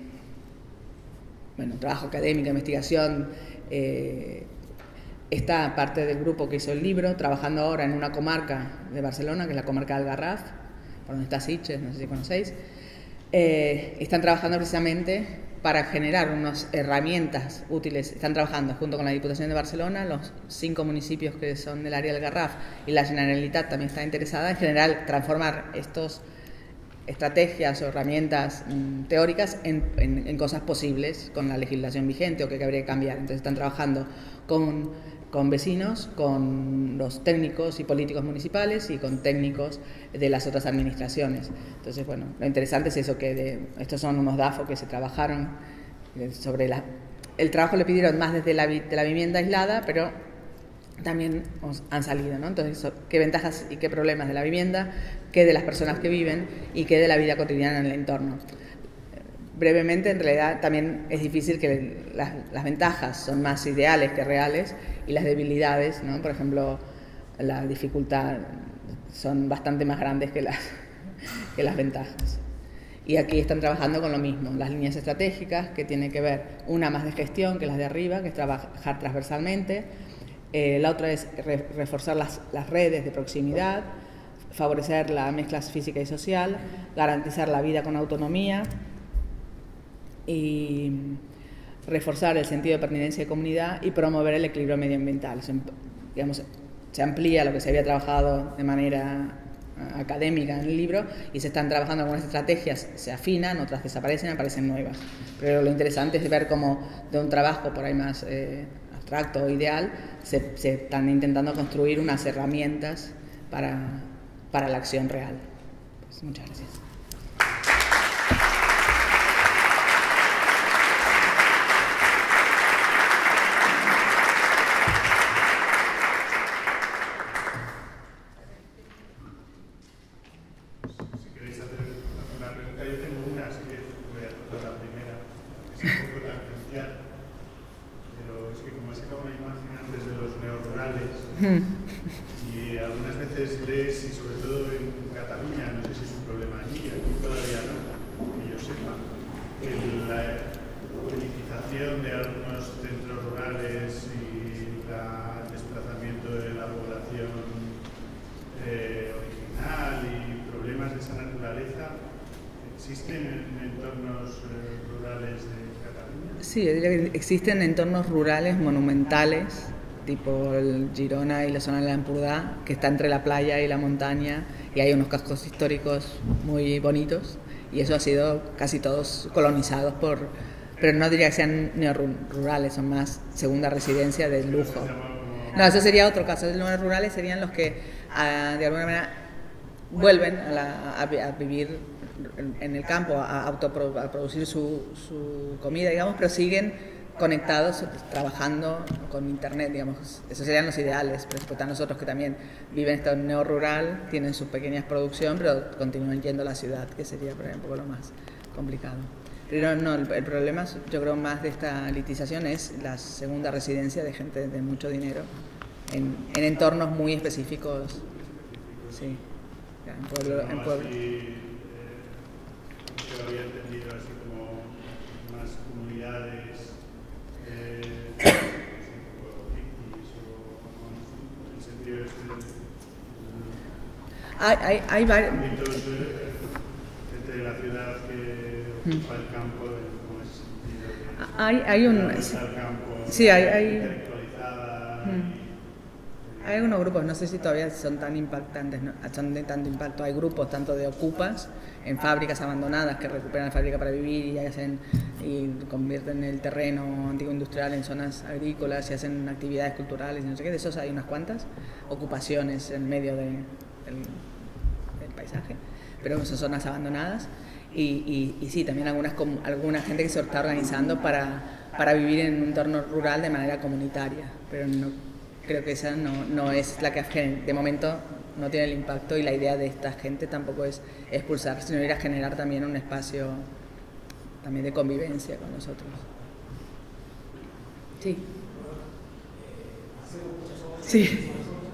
bueno, trabajo académico, investigación, eh, está parte del grupo que hizo el libro, trabajando ahora en una comarca de Barcelona, que es la comarca del Garraf, por donde está Sitges, no sé si conocéis. Eh, están trabajando precisamente para generar unas herramientas útiles. Están trabajando junto con la Diputación de Barcelona, los cinco municipios que son del área del Garraf, y la Generalitat también está interesada en general transformar estas estrategias o herramientas mmm, teóricas en, en, en cosas posibles con la legislación vigente o que habría que cambiar. Entonces están trabajando con, con vecinos, con los técnicos y políticos municipales y con técnicos de las otras administraciones. Entonces, bueno, lo interesante es eso, que de, estos son unos D A F O que se trabajaron sobre la... El trabajo le pidieron más desde la, de la vivienda aislada, pero también han salido, ¿no? Entonces, qué ventajas y qué problemas de la vivienda, qué de las personas que viven y qué de la vida cotidiana en el entorno. Brevemente, en realidad también es difícil que las, las ventajas son más ideales que reales y las debilidades, ¿no? Por ejemplo, la dificultad son bastante más grandes que las, que las ventajas. Y aquí están trabajando con lo mismo, las líneas estratégicas, que tienen que ver una más de gestión que las de arriba, que es trabajar transversalmente. Eh, la otra es re, reforzar las, las redes de proximidad, favorecer la mezcla física y social, garantizar la vida con autonomía y reforzar el sentido de pertenencia de comunidad y promover el equilibrio medioambiental. Se, digamos, se amplía lo que se había trabajado de manera académica en el libro y se están trabajando algunas estrategias, se afinan, otras desaparecen, aparecen nuevas. Pero lo interesante es ver cómo de un trabajo por ahí más eh, abstracto o ideal, se, se están intentando construir unas herramientas para, para la acción real. Pues muchas gracias. Y algunas veces lees, y sobre todo en Cataluña, no sé si es un problema allí, aquí todavía no, que yo sepa, que la politización de algunos centros rurales y la, el desplazamiento de la población eh, original y problemas de esa naturaleza, ¿existen en entornos eh, rurales de Cataluña? Sí, yo diría que existen entornos rurales monumentales, tipo el Girona y la zona de la Empordà, que está entre la playa y la montaña, y hay unos cascos históricos muy bonitos, y eso ha sido casi todos colonizados por, pero no diría que sean neorurales, son más segunda residencia de lujo. No, eso sería otro caso. Los neorurales serían los que a, de alguna manera vuelven a, la, a, a vivir en, en el campo, a, autopro, a producir su, su comida, digamos, pero siguen conectados, trabajando con internet, digamos. Esos serían los ideales, pero después están los otros que también viven en estado neo-rural, tienen sus pequeñas producciones, pero continúan yendo a la ciudad, que sería por ejemplo lo más complicado. Pero no, el, el problema, yo creo, más de esta litización es la segunda residencia de gente de mucho dinero en, en entornos muy específicos. Sí, en pueblo. En pueblo. Así, eh, yo había entendido así como más comunidades. Hay, hay, hay varios. Gente de la ciudad que ocupa el campo, como ese sentido de, hay, hay un. de el campo, Sí, hay. hay intelectualizada. Hmm. Hay algunos grupos, no sé si todavía son tan impactantes, ¿no? Son de tanto impacto. Hay grupos tanto de ocupas en fábricas abandonadas que recuperan la fábrica para vivir y hacen y convierten el terreno antiguo industrial en zonas agrícolas y hacen actividades culturales y no sé qué. De esos hay unas cuantas ocupaciones en medio de, del, del paisaje, pero son zonas abandonadas. Y, y, y sí, también algunas, alguna gente que se está organizando para, para vivir en un entorno rural de manera comunitaria, pero no creo que esa no, no es la que de momento no tiene el impacto, y la idea de esta gente tampoco es expulsar, sino ir a generar también un espacio también de convivencia con nosotros. Sí. Sí.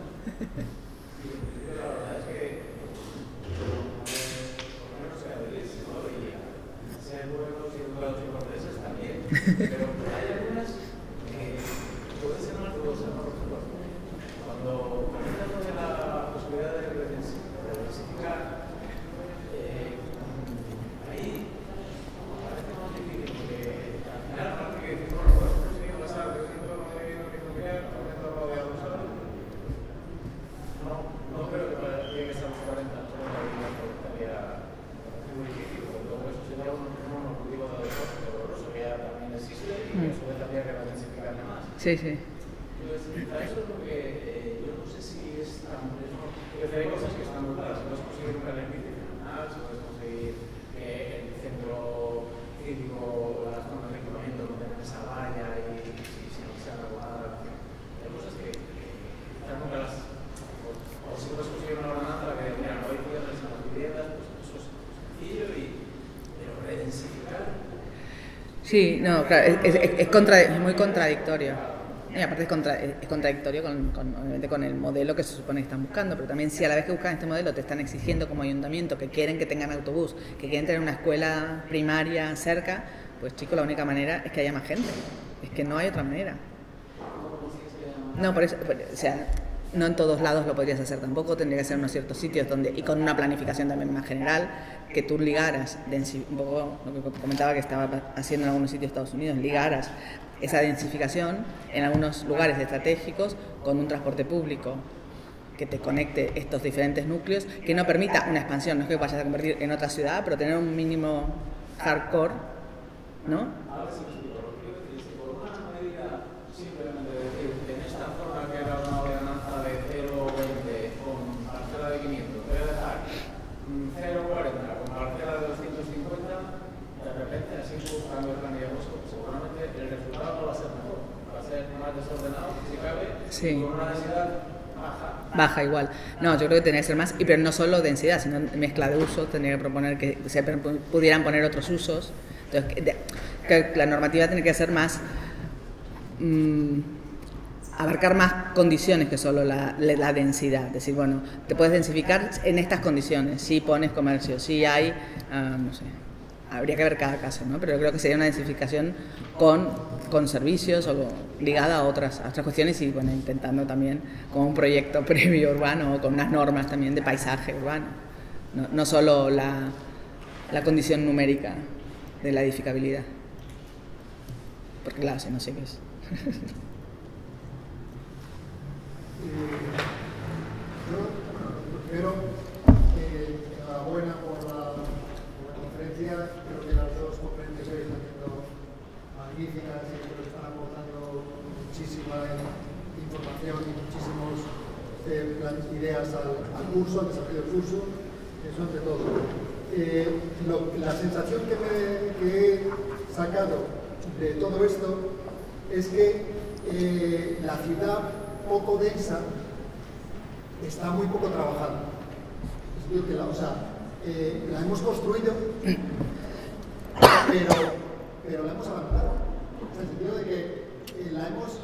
Pero hay algunas que pueden ser más dudosas, ¿no? Por ejemplo, cuando comentas de la posibilidad de redensificar, eh, ahí parece más difícil, porque al final parece que decimos, bueno, podemos conseguir pasar de un entorno de nuclear a un entorno de adosado. No, no creo que para llegue a los cuarenta años estaría muy difícil, porque luego eso sería un monocultivo de adosado. Existe y a su vez habría que redensificarle más. Sí, sí. Entonces, a eso es lo que eh, yo no sé si es tan. Porque hay cosas que están muy claras. Si puedes conseguir un beneficio nacional, si puedes conseguir eh, el centro cívico, las zonas de equipamiento, no tener esa valla y si no se ha regulado. Hay cosas que quizás nunca las. O, o si puedes conseguir una ordenanza que mira, no hay tierras en las viviendas, pues eso es sencillo y. Pero redensificar. Sí, no, claro, es, es, es, contra, es muy contradictorio. Y aparte es, contra, es contradictorio con, con, obviamente con el modelo que se supone que están buscando, pero también si a la vez que buscan este modelo te están exigiendo como ayuntamiento que quieren que tengan autobús, que quieren tener una escuela primaria cerca, pues chicos, la única manera es que haya más gente. Es que no hay otra manera. No, por eso, o sea, no en todos lados lo podrías hacer tampoco, tendría que ser en unos ciertos sitios donde, y con una planificación también más general, que tú ligaras, un poco lo que comentaba que estaba haciendo en algunos sitios de Estados Unidos, ligaras esa densificación en algunos lugares estratégicos con un transporte público que te conecte estos diferentes núcleos, que no permita una expansión, no es que vayas a convertir en otra ciudad, pero tener un mínimo hardcore, ¿no? Ahora sí, por una medida simplemente de Sí. Con una densidad baja. Baja igual. No, yo creo que tendría que ser más, y pero no solo densidad, sino mezcla de usos. Tendría que proponer que se pudieran poner otros usos. Entonces, que, que la normativa tiene que ser más, mmm, abarcar más condiciones que solo la, la densidad. Es decir, bueno, te puedes densificar en estas condiciones. Si pones comercio, si hay, uh, no sé, habría que ver cada caso, ¿no? Pero yo creo que sería una densificación con, con servicios o ligada a otras, a otras cuestiones y, bueno, intentando también con un proyecto previo urbano o con unas normas también de paisaje urbano. No, no solo la, la condición numérica de la edificabilidad. Porque claro, si no sé qué es. Yo, bueno, primero, eh, enhorabuena por la, por la conferencia. Creo que las dos conferencias hoy están siendo magníficas y creo que están aportando muchísima información y muchísimas eh, ideas al, al curso, al desarrollo del curso. Eso ante todo. Eh, lo, la sensación que, me, que he sacado de todo esto es que eh, la ciudad poco densa está muy poco trabajada. Es decir, que la, o sea, eh, la hemos construido, pero, pero la hemos abandonado. En el sentido de que eh, la hemos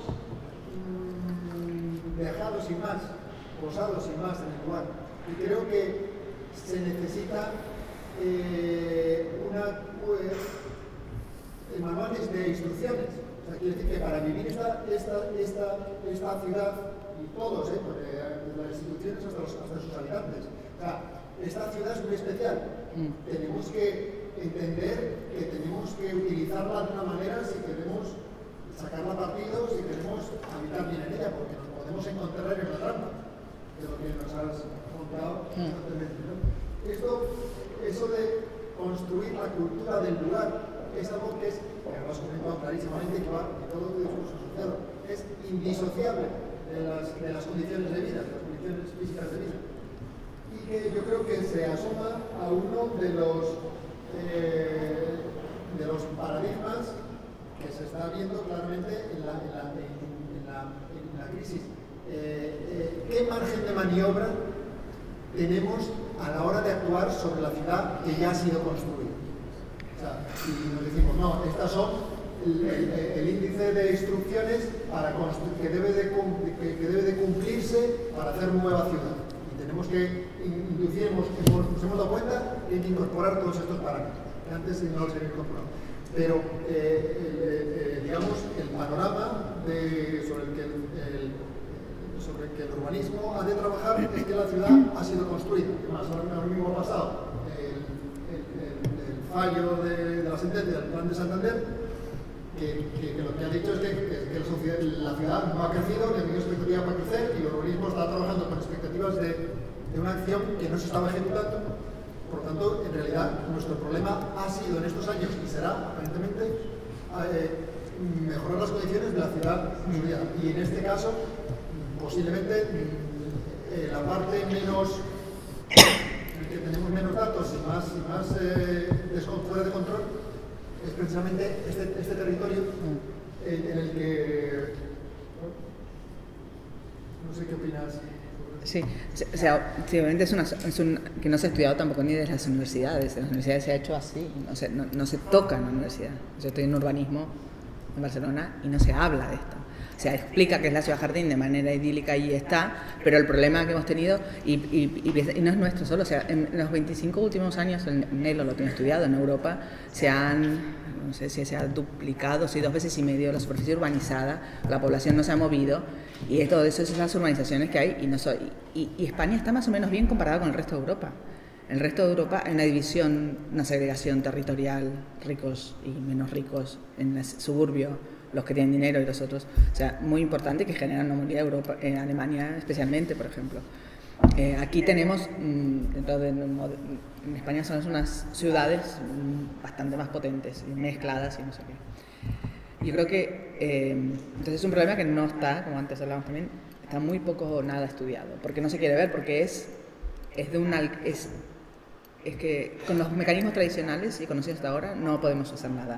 mmm, dejado sin más, posado sin más en el lugar. Y creo que se necesita eh, una pues, manuales de instrucciones. O sea, quiere decir que para vivir esta, esta, esta, esta ciudad, y todos, ¿eh? Porque desde las instituciones hasta, los, hasta sus habitantes, o sea, esta ciudad es muy especial. Mm. Tenemos que entender que tenemos que utilizarla de una manera si queremos sacarla partido, si queremos habitar bien en ella, porque nos podemos encontrar en la trampa, de lo que nos has contado constantemente, ¿no? Esto, eso de construir la cultura del lugar, es algo que es, que lo has comentado clarísimamente, que va en todo tu discurso asociado, es indisociable de las, de las condiciones de vida, de las condiciones físicas de vida. Y que yo creo que se asoma a uno de los, eh, de los paradigmas que se está viendo claramente en la, en la, en, en la, en la crisis. Eh, eh, ¿Qué margen de maniobra tenemos a la hora de actuar sobre la ciudad que ya ha sido construida? Si nos decimos, no, estas son el, el, el índice de instrucciones para que, debe de, que, que debe de cumplirse para hacer nueva ciudad. Y tenemos que inducir, hemos, nos hemos dado cuenta que hay que incorporar todos estos parámetros, que antes no los había incorporado. Pero, eh, eh, eh, digamos, el panorama de, sobre, el que el, el, sobre el que el urbanismo ha de trabajar es que la ciudad ha sido construida. Más ahora mismo ha pasado fallo de, de la sentencia del Plan de Santander, que, que, que lo que ha dicho es que, que, que la, sociedad, la ciudad no ha crecido, ni ha tenido expectativa para crecer, y el urbanismo está trabajando con expectativas de, de una acción que no se estaba ejecutando. Por lo tanto, en realidad, nuestro problema ha sido en estos años, y será aparentemente, eh, mejorar las condiciones de la ciudad. Y en este caso, posiblemente, eh, la parte menos... que tenemos menos datos y más, y más eh, fuera de control, es precisamente este, este territorio en, en el que... No sé qué opinas. Sí, o sea, obviamente es, una, es un, que no se ha estudiado tampoco ni desde las universidades. En las universidades se ha hecho así, no se, no, no se toca en la universidad. Yo estoy en urbanismo en Barcelona y no se habla de esto. O sea, explica que es la ciudad jardín de manera idílica y está, pero el problema que hemos tenido, y, y, y, y no es nuestro solo, o sea, en los veinticinco últimos años, en Nelo lo tiene estudiado, en Europa se han, no sé si se ha duplicado, si dos veces y medio la superficie urbanizada, la población no se ha movido, y todo eso son las urbanizaciones que hay, y, no soy, y, y España está más o menos bien comparado con el resto de Europa. En el resto de Europa hay una división, una segregación territorial, ricos y menos ricos en el suburbio, los que tienen dinero y los otros, o sea, muy importante, que generan una movilidad. Europa, en Alemania especialmente, por ejemplo. Eh, aquí tenemos, mmm, dentro de, en España son unas ciudades mmm, bastante más potentes, y mezcladas y no sé qué. Yo creo que, eh, entonces es un problema que no está, como antes hablábamos también, está muy poco o nada estudiado, porque no se quiere ver, porque es, es de una... Es, es que con los mecanismos tradicionales y conocidos hasta ahora no podemos hacer nada.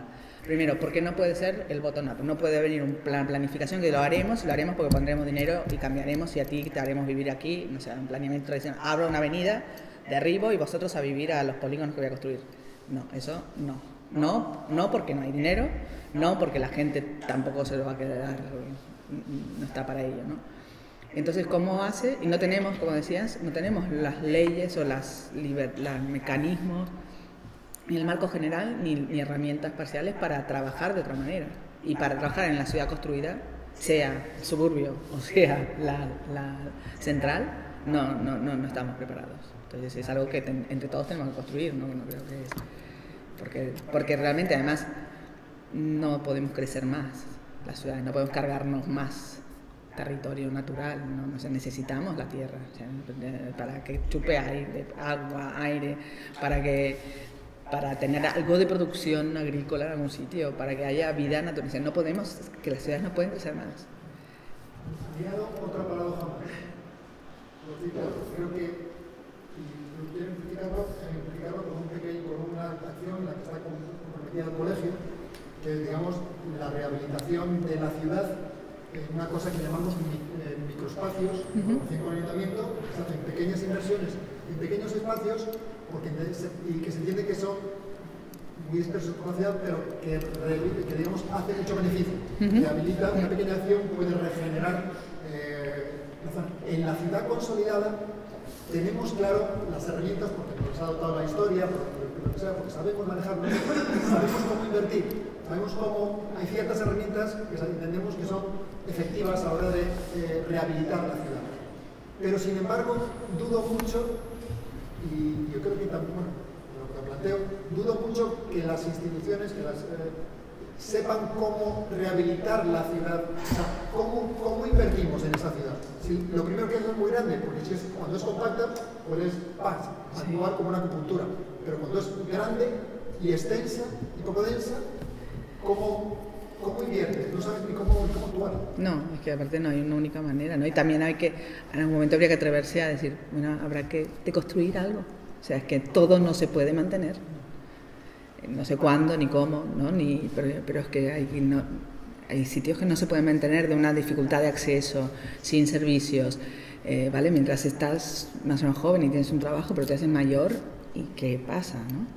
Primero, porque no puede ser el bottom-up, no puede venir un plan planificación que lo haremos, y lo haremos porque pondremos dinero y cambiaremos y a ti te haremos vivir aquí, no sé, un planeamiento tradicional, abro una avenida, derribo y vosotros a vivir a los polígonos que voy a construir. No, eso no. No, no porque no hay dinero, no porque la gente tampoco se lo va a quedar, no está para ello, ¿no? Entonces, ¿cómo hace? Y no tenemos, como decías, no tenemos las leyes o las los mecanismos, ni el marco general, ni, ni herramientas parciales para trabajar de otra manera. Y para trabajar en la ciudad construida, sea suburbio o sea la, la central, no, no, no, no estamos preparados. Entonces, es algo que ten, entre todos tenemos que construir, ¿no? No creo que es, porque, porque realmente, además, no podemos crecer más las ciudades, no podemos cargarnos más territorio natural, ¿no? O sea, necesitamos la tierra, o sea, para que chupe aire, agua, aire, para que para tener algo de producción agrícola en algún sitio, para que haya vida natural. O sea, no podemos, que las ciudades no pueden crecer más. Añado otra paradoja más. Creo que, y lo quiero explicarlo, explicarlo con, un pequeño, con una acción en la que está comprometida el colegio, que es, digamos, la rehabilitación de la ciudad. Una cosa que llamamos microespacios, uh-huh. Con ayuntamiento, se hacen pequeñas inversiones en pequeños espacios porque, y que se entiende que son muy dispersos por la ciudad, pero que, que digamos, hace mucho beneficio. Uh-huh. Que habilita una pequeña acción, puede regenerar eh, la zona. En la ciudad consolidada tenemos claro las herramientas, porque nos ha dotado la historia, porque, porque, porque sabemos manejarlo, sabemos cómo invertir, sabemos cómo hay ciertas herramientas que entendemos que son efectivas a la hora de eh, rehabilitar la ciudad. Pero sin embargo, dudo mucho, y yo creo que también, bueno, lo que planteo, dudo mucho que las instituciones, que las, eh, sepan cómo rehabilitar la ciudad, o sea, cómo, cómo invertimos en esa ciudad. Si lo primero que es es muy grande, porque si es, cuando es compacta, puedes actuar como una acupuntura, pero cuando es grande y extensa y poco densa, ¿cómo, cómo inviertes? No sabes ni cómo, cómo actuar. No, es que aparte no hay una única manera, ¿no? Y también hay que, en algún momento habría que atreverse a decir, bueno, habrá que deconstruir algo. O sea, es que todo no se puede mantener. No sé cuándo, ni cómo, ¿no? Ni, pero, pero es que hay, no, hay sitios que no se pueden mantener de una dificultad de acceso, sin servicios, eh, ¿vale? Mientras estás más o menos joven y tienes un trabajo, pero te haces mayor, ¿y qué pasa, no?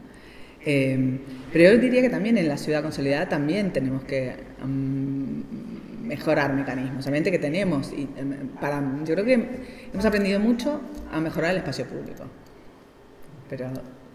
Eh, pero yo diría que también en la ciudad consolidada también tenemos que um, mejorar mecanismos, obviamente que tenemos, y, para, yo creo que hemos aprendido mucho a mejorar el espacio público, pero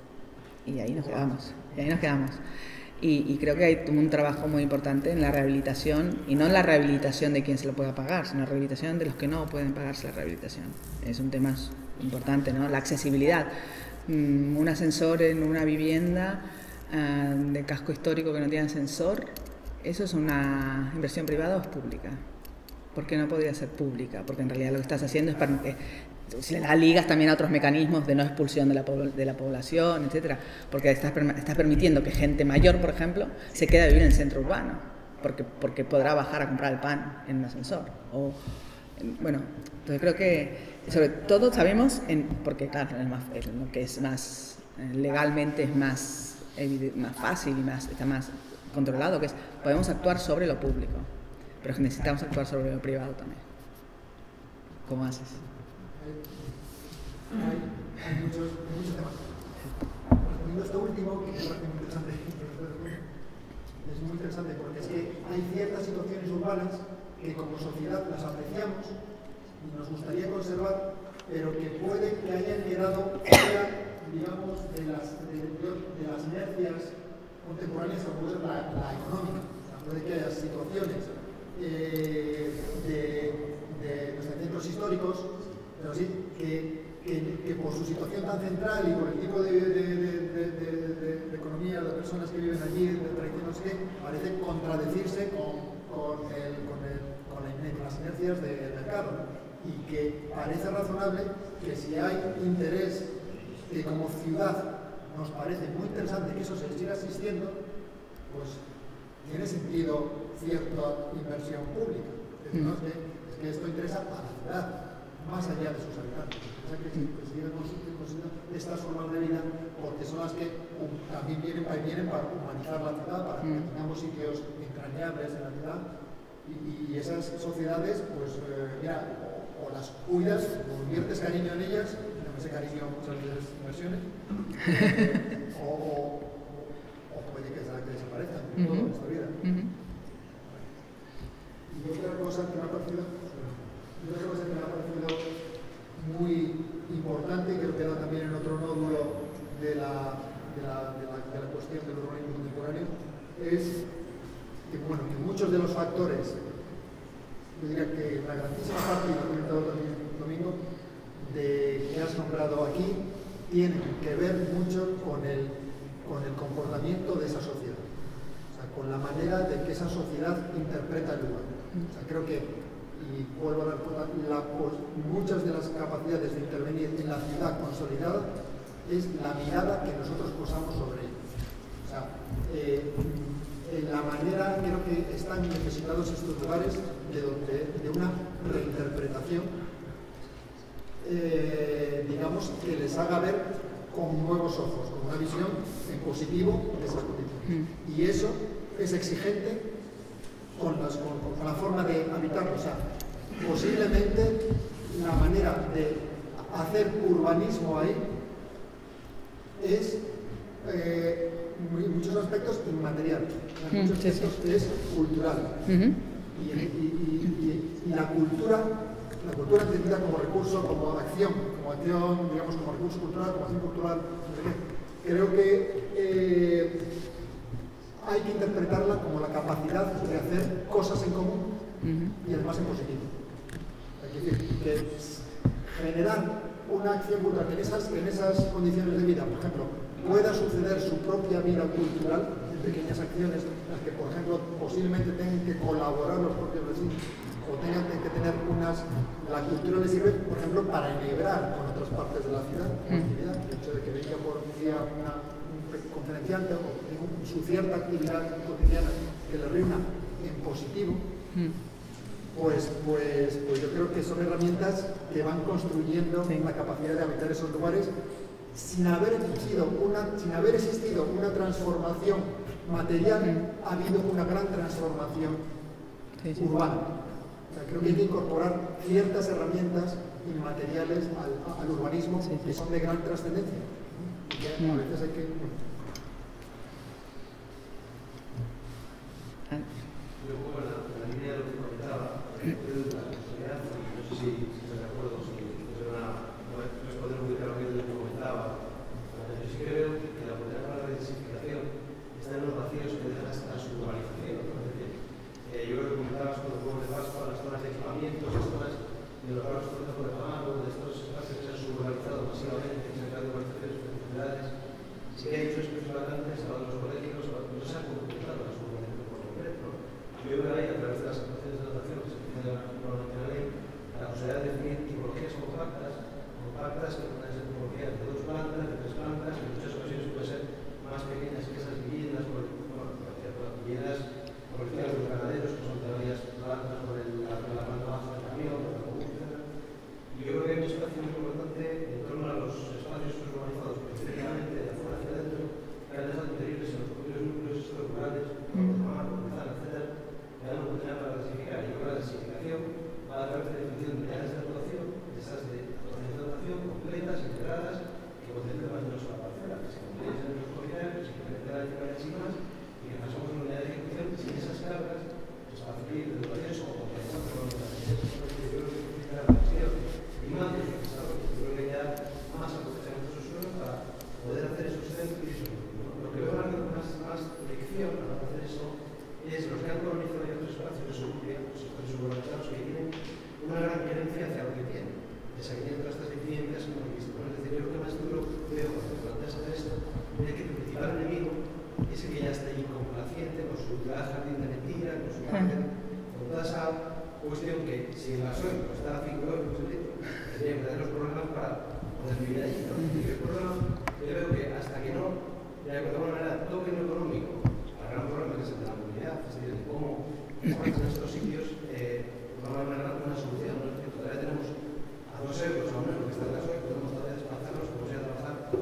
y ahí nos quedamos. Y ahí nos quedamos. Y, y creo que hay un trabajo muy importante en la rehabilitación, y no en la rehabilitación de quien se lo pueda pagar, sino la rehabilitación de los que no pueden pagarse la rehabilitación. Es un tema importante, ¿no? La accesibilidad. Mm, un ascensor en una vivienda uh, de casco histórico que no tiene ascensor, ¿eso es una inversión privada o es pública? ¿Por qué no podría ser pública? Porque en realidad lo que estás haciendo es... Para, eh, si le das ligas también a otros mecanismos de no expulsión de la, de la población, etcétera, porque estás, estás permitiendo que gente mayor, por ejemplo, se quede a vivir en el centro urbano, porque, porque podrá bajar a comprar el pan en un ascensor. O, bueno, entonces creo que, sobre todo sabemos, en, porque claro, es más, es lo que es más, legalmente es más, más fácil y más, está más controlado, que es, podemos actuar sobre lo público, pero necesitamos actuar sobre lo privado también. ¿Cómo haces? Hay, hay, muchos, hay muchos temas. Respondiendo a esto último, que me parece muy interesante, es muy interesante porque es que hay ciertas situaciones urbanas que como sociedad las apreciamos y nos gustaría conservar, pero que puede que hayan quedado fuera, digamos, de las, de, de las inercias contemporáneas como es la, la económica. O sea, puede que haya situaciones eh, de, de los centros históricos, pero sí, que, que, que por su situación tan central y por el tipo de, de, de, de, de, de, de economía de las personas que viven allí, de tradición, no sé qué, parece contradecirse con, con, el, con, el, con, la, con las inercias del mercado. Y que parece razonable que si hay interés que como ciudad nos parece muy interesante que eso se siga existiendo, pues tiene sentido cierta inversión pública. Es decir, ¿no? es, que, es que esto interesa a la ciudad, más allá de sus habitantes. O sea, que, que sigue considerando estas formas de vida, porque son las que um, también vienen, vienen para humanizar la ciudad, para que Mm. tengamos sitios entrañables en la ciudad. Y, y esas sociedades, pues, eh, mira, o, o las cuidas, o inviertes cariño en ellas, no ese cariño muchas veces inversiones, eh, o, o, o puede que, que desaparezcan en Uh-huh. toda nuestra vida. Uh-huh. Y otra cosa que me ha parecido, y otra cosa que me ha parecido muy importante, y creo que da también en otro nódulo de la, de la, de la, de la cuestión del urbanismo contemporáneo, es que, bueno, que muchos de los factores, yo diría que la grandísima parte, y lo he comentado también Domingo, de que has nombrado aquí, tienen que ver mucho con el, con el comportamiento de esa sociedad, o sea, con la manera de que esa sociedad interpreta el lugar. O sea, creo que, y vuelvo a dar cuenta, la, pues, muchas de las capacidades de intervenir en la ciudad consolidada es la mirada que nosotros posamos sobre ella. O sea, eh, en la manera, creo que están necesitados estos lugares de, donde, de una reinterpretación, eh, digamos, que les haga ver con nuevos ojos, con una visión en positivo de esas condiciones. Mm. Y eso es exigente con, las, con, con la forma de habitarlo. O sea, posiblemente la manera de hacer urbanismo ahí es, eh, en muchos aspectos, inmaterial. En muchos Sí, aspectos sí. es cultural. Uh-huh. Y, y, y, y, y la cultura, la cultura entendida como recurso, como acción, como acción, digamos, como recurso cultural, como acción cultural, no sé qué, creo que eh, hay que interpretarla como la capacidad de hacer cosas en común Uh-huh. y además en positivo. Es decir, que generar una acción cultural que en esas, en esas condiciones de vida, por ejemplo, pueda suceder su propia vida cultural en pequeñas acciones, en las que, por ejemplo, posiblemente tengan que colaborar los propios vecinos o tengan que tener unas... La cultura les sirve, por ejemplo, para enhebrar con otras partes de la ciudad, con actividad. El hecho de que venga por un día una, un conferenciante o un, su cierta actividad cotidiana que le reúna en positivo, Pues, pues, pues yo creo que son herramientas que van construyendo sí. la capacidad de habitar esos lugares sin haber existido una, sin haber existido una transformación material, Mm. ha habido una gran transformación Sí, sí. urbana. O sea, creo que hay que incorporar ciertas herramientas inmateriales al, al urbanismo Sí, sí. que son de gran trascendencia. Y que a Mm. veces hay que... bueno, Ah. Yo un poco en la, en la línea de lo que comentaba, el de la sociedad, no sé si, si estás de acuerdo, si es una, no responder muy claramente lo que comentaba, pero yo sí creo que la oportunidad para la densificación está en los vacíos que deja esta suburbanización. ¿No? Es decir, eh, yo creo que comentabas con los huevos de Pascua, las zonas de equipamientos, las zonas de los barrios por ejemplo de Famago, de estos espacios que se han suburbanizado masivamente, que se han creado urbanizaciones espectaculares. Sí que hay muchos espacios vacantes, a los colegios, no se han completado las urbanizaciones por completo. Yo veo ahí, a través de las actuaciones de adaptación que se pide en la ley, la posibilidad de definir tipologías compactas, compactas que pueden ser tipologías de dos plantas, de tres plantas, en muchas ocasiones pueden ser más pequeñas que esas viviendas, por, bueno, viviendas comerciales de los ganaderos, que son todavía plantas por el, la, la planta baja del camión, por la etcétera. Y yo creo que hay un espacio muy importante en torno a los espacios urbanizados, específicamente de afuera hacia adentro, que han dejado interiores en los propios núcleos estructurales, como Tomar, Comenzar, etcétera, que dan una oportunidad para clasificar. Y yo creo que la clasificación va a través de definición de áreas de actuación, de esas de actuación completas, integradas, que contemplen más o menos la parcela, que se complementen en los propietarios, que se complementen la ética de más, y que pasamos una unidad de ejecución sin esas cargas, pues a facilitar de educaciones o completar con los desarrollos. Yo creo que es una reflexión y más de desarrollo. Yo creo que ya más aprovechamiento de sus suelos para poder hacer esos centros y eso. Lo que veo más, más lección para hacer eso es los que han colonizado ya otros espacios de suburbia, los espacios urbanizados que tienen una gran querencia hacia lo que tienen. Les han tenido todas estas deficiencias que hemos visto. Es decir, yo lo que más duro veo cuando planteas hacer esto es que tu principal enemigo es el que ya está incomplaciente con su jardín de mentira, con su margen, con toda esa cuestión que si el gasoil está a cinco euros el litro, tendría que tener los problemas para poder vivir allí. ¿No? Y el problema, yo veo que hasta que no, de alguna manera, toque lo económico, el gran problema que es el de la movilidad, es decir, de cómo en estos sitios, eh, de alguna manera, una solución. ¿No? Es decir, todavía tenemos a dos euros o menos que está el gasoil, podemos todavía desplazarnos, podemos ir a trabajar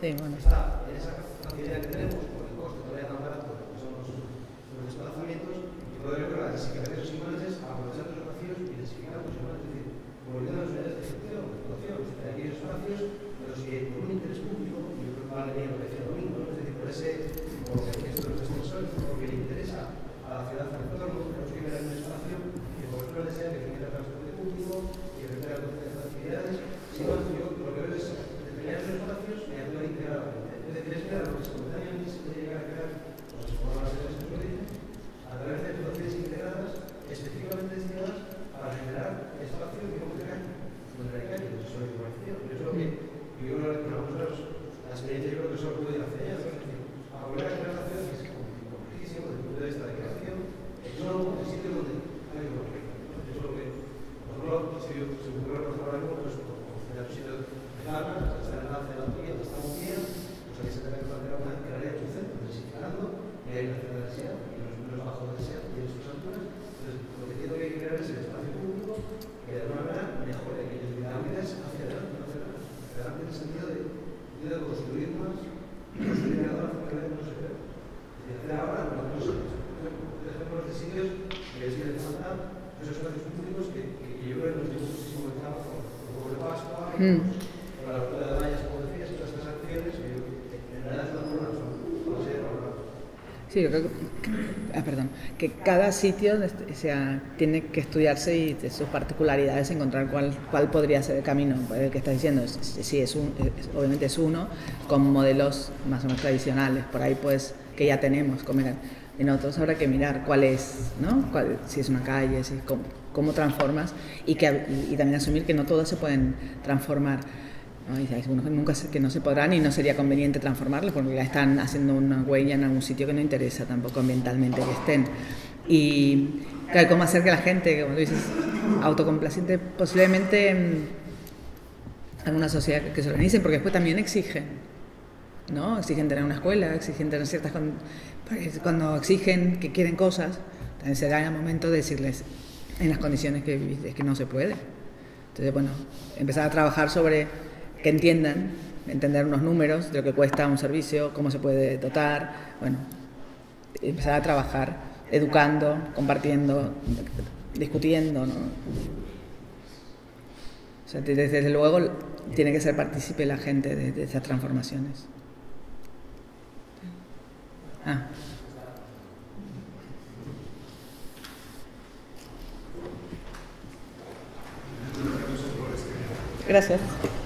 Sí, bueno. está en esa facilidad que tenemos, por el coste todavía tan barato que son los, los desplazamientos, y poder lograr las desificaciones imponentes, aprovechando los vacíos y desificando los imponentes, es decir, volviendo a las unidades de ejecución, de explotación, de aquellos espacios de los que por un interés público, y yo creo que va a venir lo que decía el domingo, es decir, por ese, por esto de los extensores, porque le interesa a la ciudad al entorno, tenemos que crear un espacio que por ejemplo desea que permita el transporte público, que permita la concentración de actividades, sino yo lo que veo es determinar esos espacios y actuar integradamente. Es decir, es crear lo que simultáneamente se puede llegar a crear los escuadrones de los origen a través de actuaciones integradas específicamente destinadas para generar espacio que como que calle, donde hay calle, donde solo hay urbanización. Yo creo que yo creo que con algunos la experiencia yo creo que eso lo puede ir hacer ya, es decir, a volver a crear la ciudad que es complejísimo desde el punto de vista de creación, es solo un sitio donde hay urbanización. Eso es lo que nosotros, si se me ocurre por ahora mismo, pues como sitio de Palma, está en el enlace de la autovía, está muy bien, pues aquí se tiene que plantear una vez que la ley un centro, desificando, y hay una ciudad de deseo, y los números bajos de deseo, y en sus alturas. Entonces, lo que entiendo que hay que crear es el espacio público que de alguna manera mejore, que la vida es hacia adelante, no hacia atrás. Hacia adelante en el sentido de, de construir más, construir de la forma que no se ve. Y hacer ahora una cosa. Por ejemplo, de sitios que les quieren faltar, esos espacios públicos que, que, que yo creo que nos llevó muchísimo el campo, con los de Pascua, mm. con la altura de vallas, como decías, todas estas acciones que yo, en realidad son algunas, son para ser valoradas. Sí, yo creo que, ah, perdón, que cada sitio o sea, tiene que estudiarse y de sus particularidades encontrar cuál, cuál podría ser el camino. El que estás diciendo, sí, es un, es, obviamente es uno, con modelos más o menos tradicionales, por ahí pues que ya tenemos, como eran. En otros habrá que mirar cuál es, ¿no? Cuál, si es una calle, si, cómo, cómo transformas y, que, y, y también asumir que no todas se pueden transformar. ¿No? Y hay algunos que nunca se, que no se podrán y no sería conveniente transformarlos porque ya están haciendo una huella en algún sitio que no interesa tampoco ambientalmente que estén. Y claro, cómo hacer que la gente, como tú dices, autocomplaciente, posiblemente en alguna sociedad que se organicen, porque después también exigen, ¿no? Exigen tener una escuela, exigen tener ciertas... Con, cuando exigen que quieren cosas, también será el momento de decirles en las condiciones que vivís, es que no se puede. Entonces, bueno, empezar a trabajar sobre que entiendan, entender unos números de lo que cuesta un servicio, cómo se puede dotar, bueno, empezar a trabajar, educando, compartiendo, discutiendo, ¿no? O sea, desde, desde luego tiene que ser partícipe la gente de, de esas transformaciones. Ah. Gracias.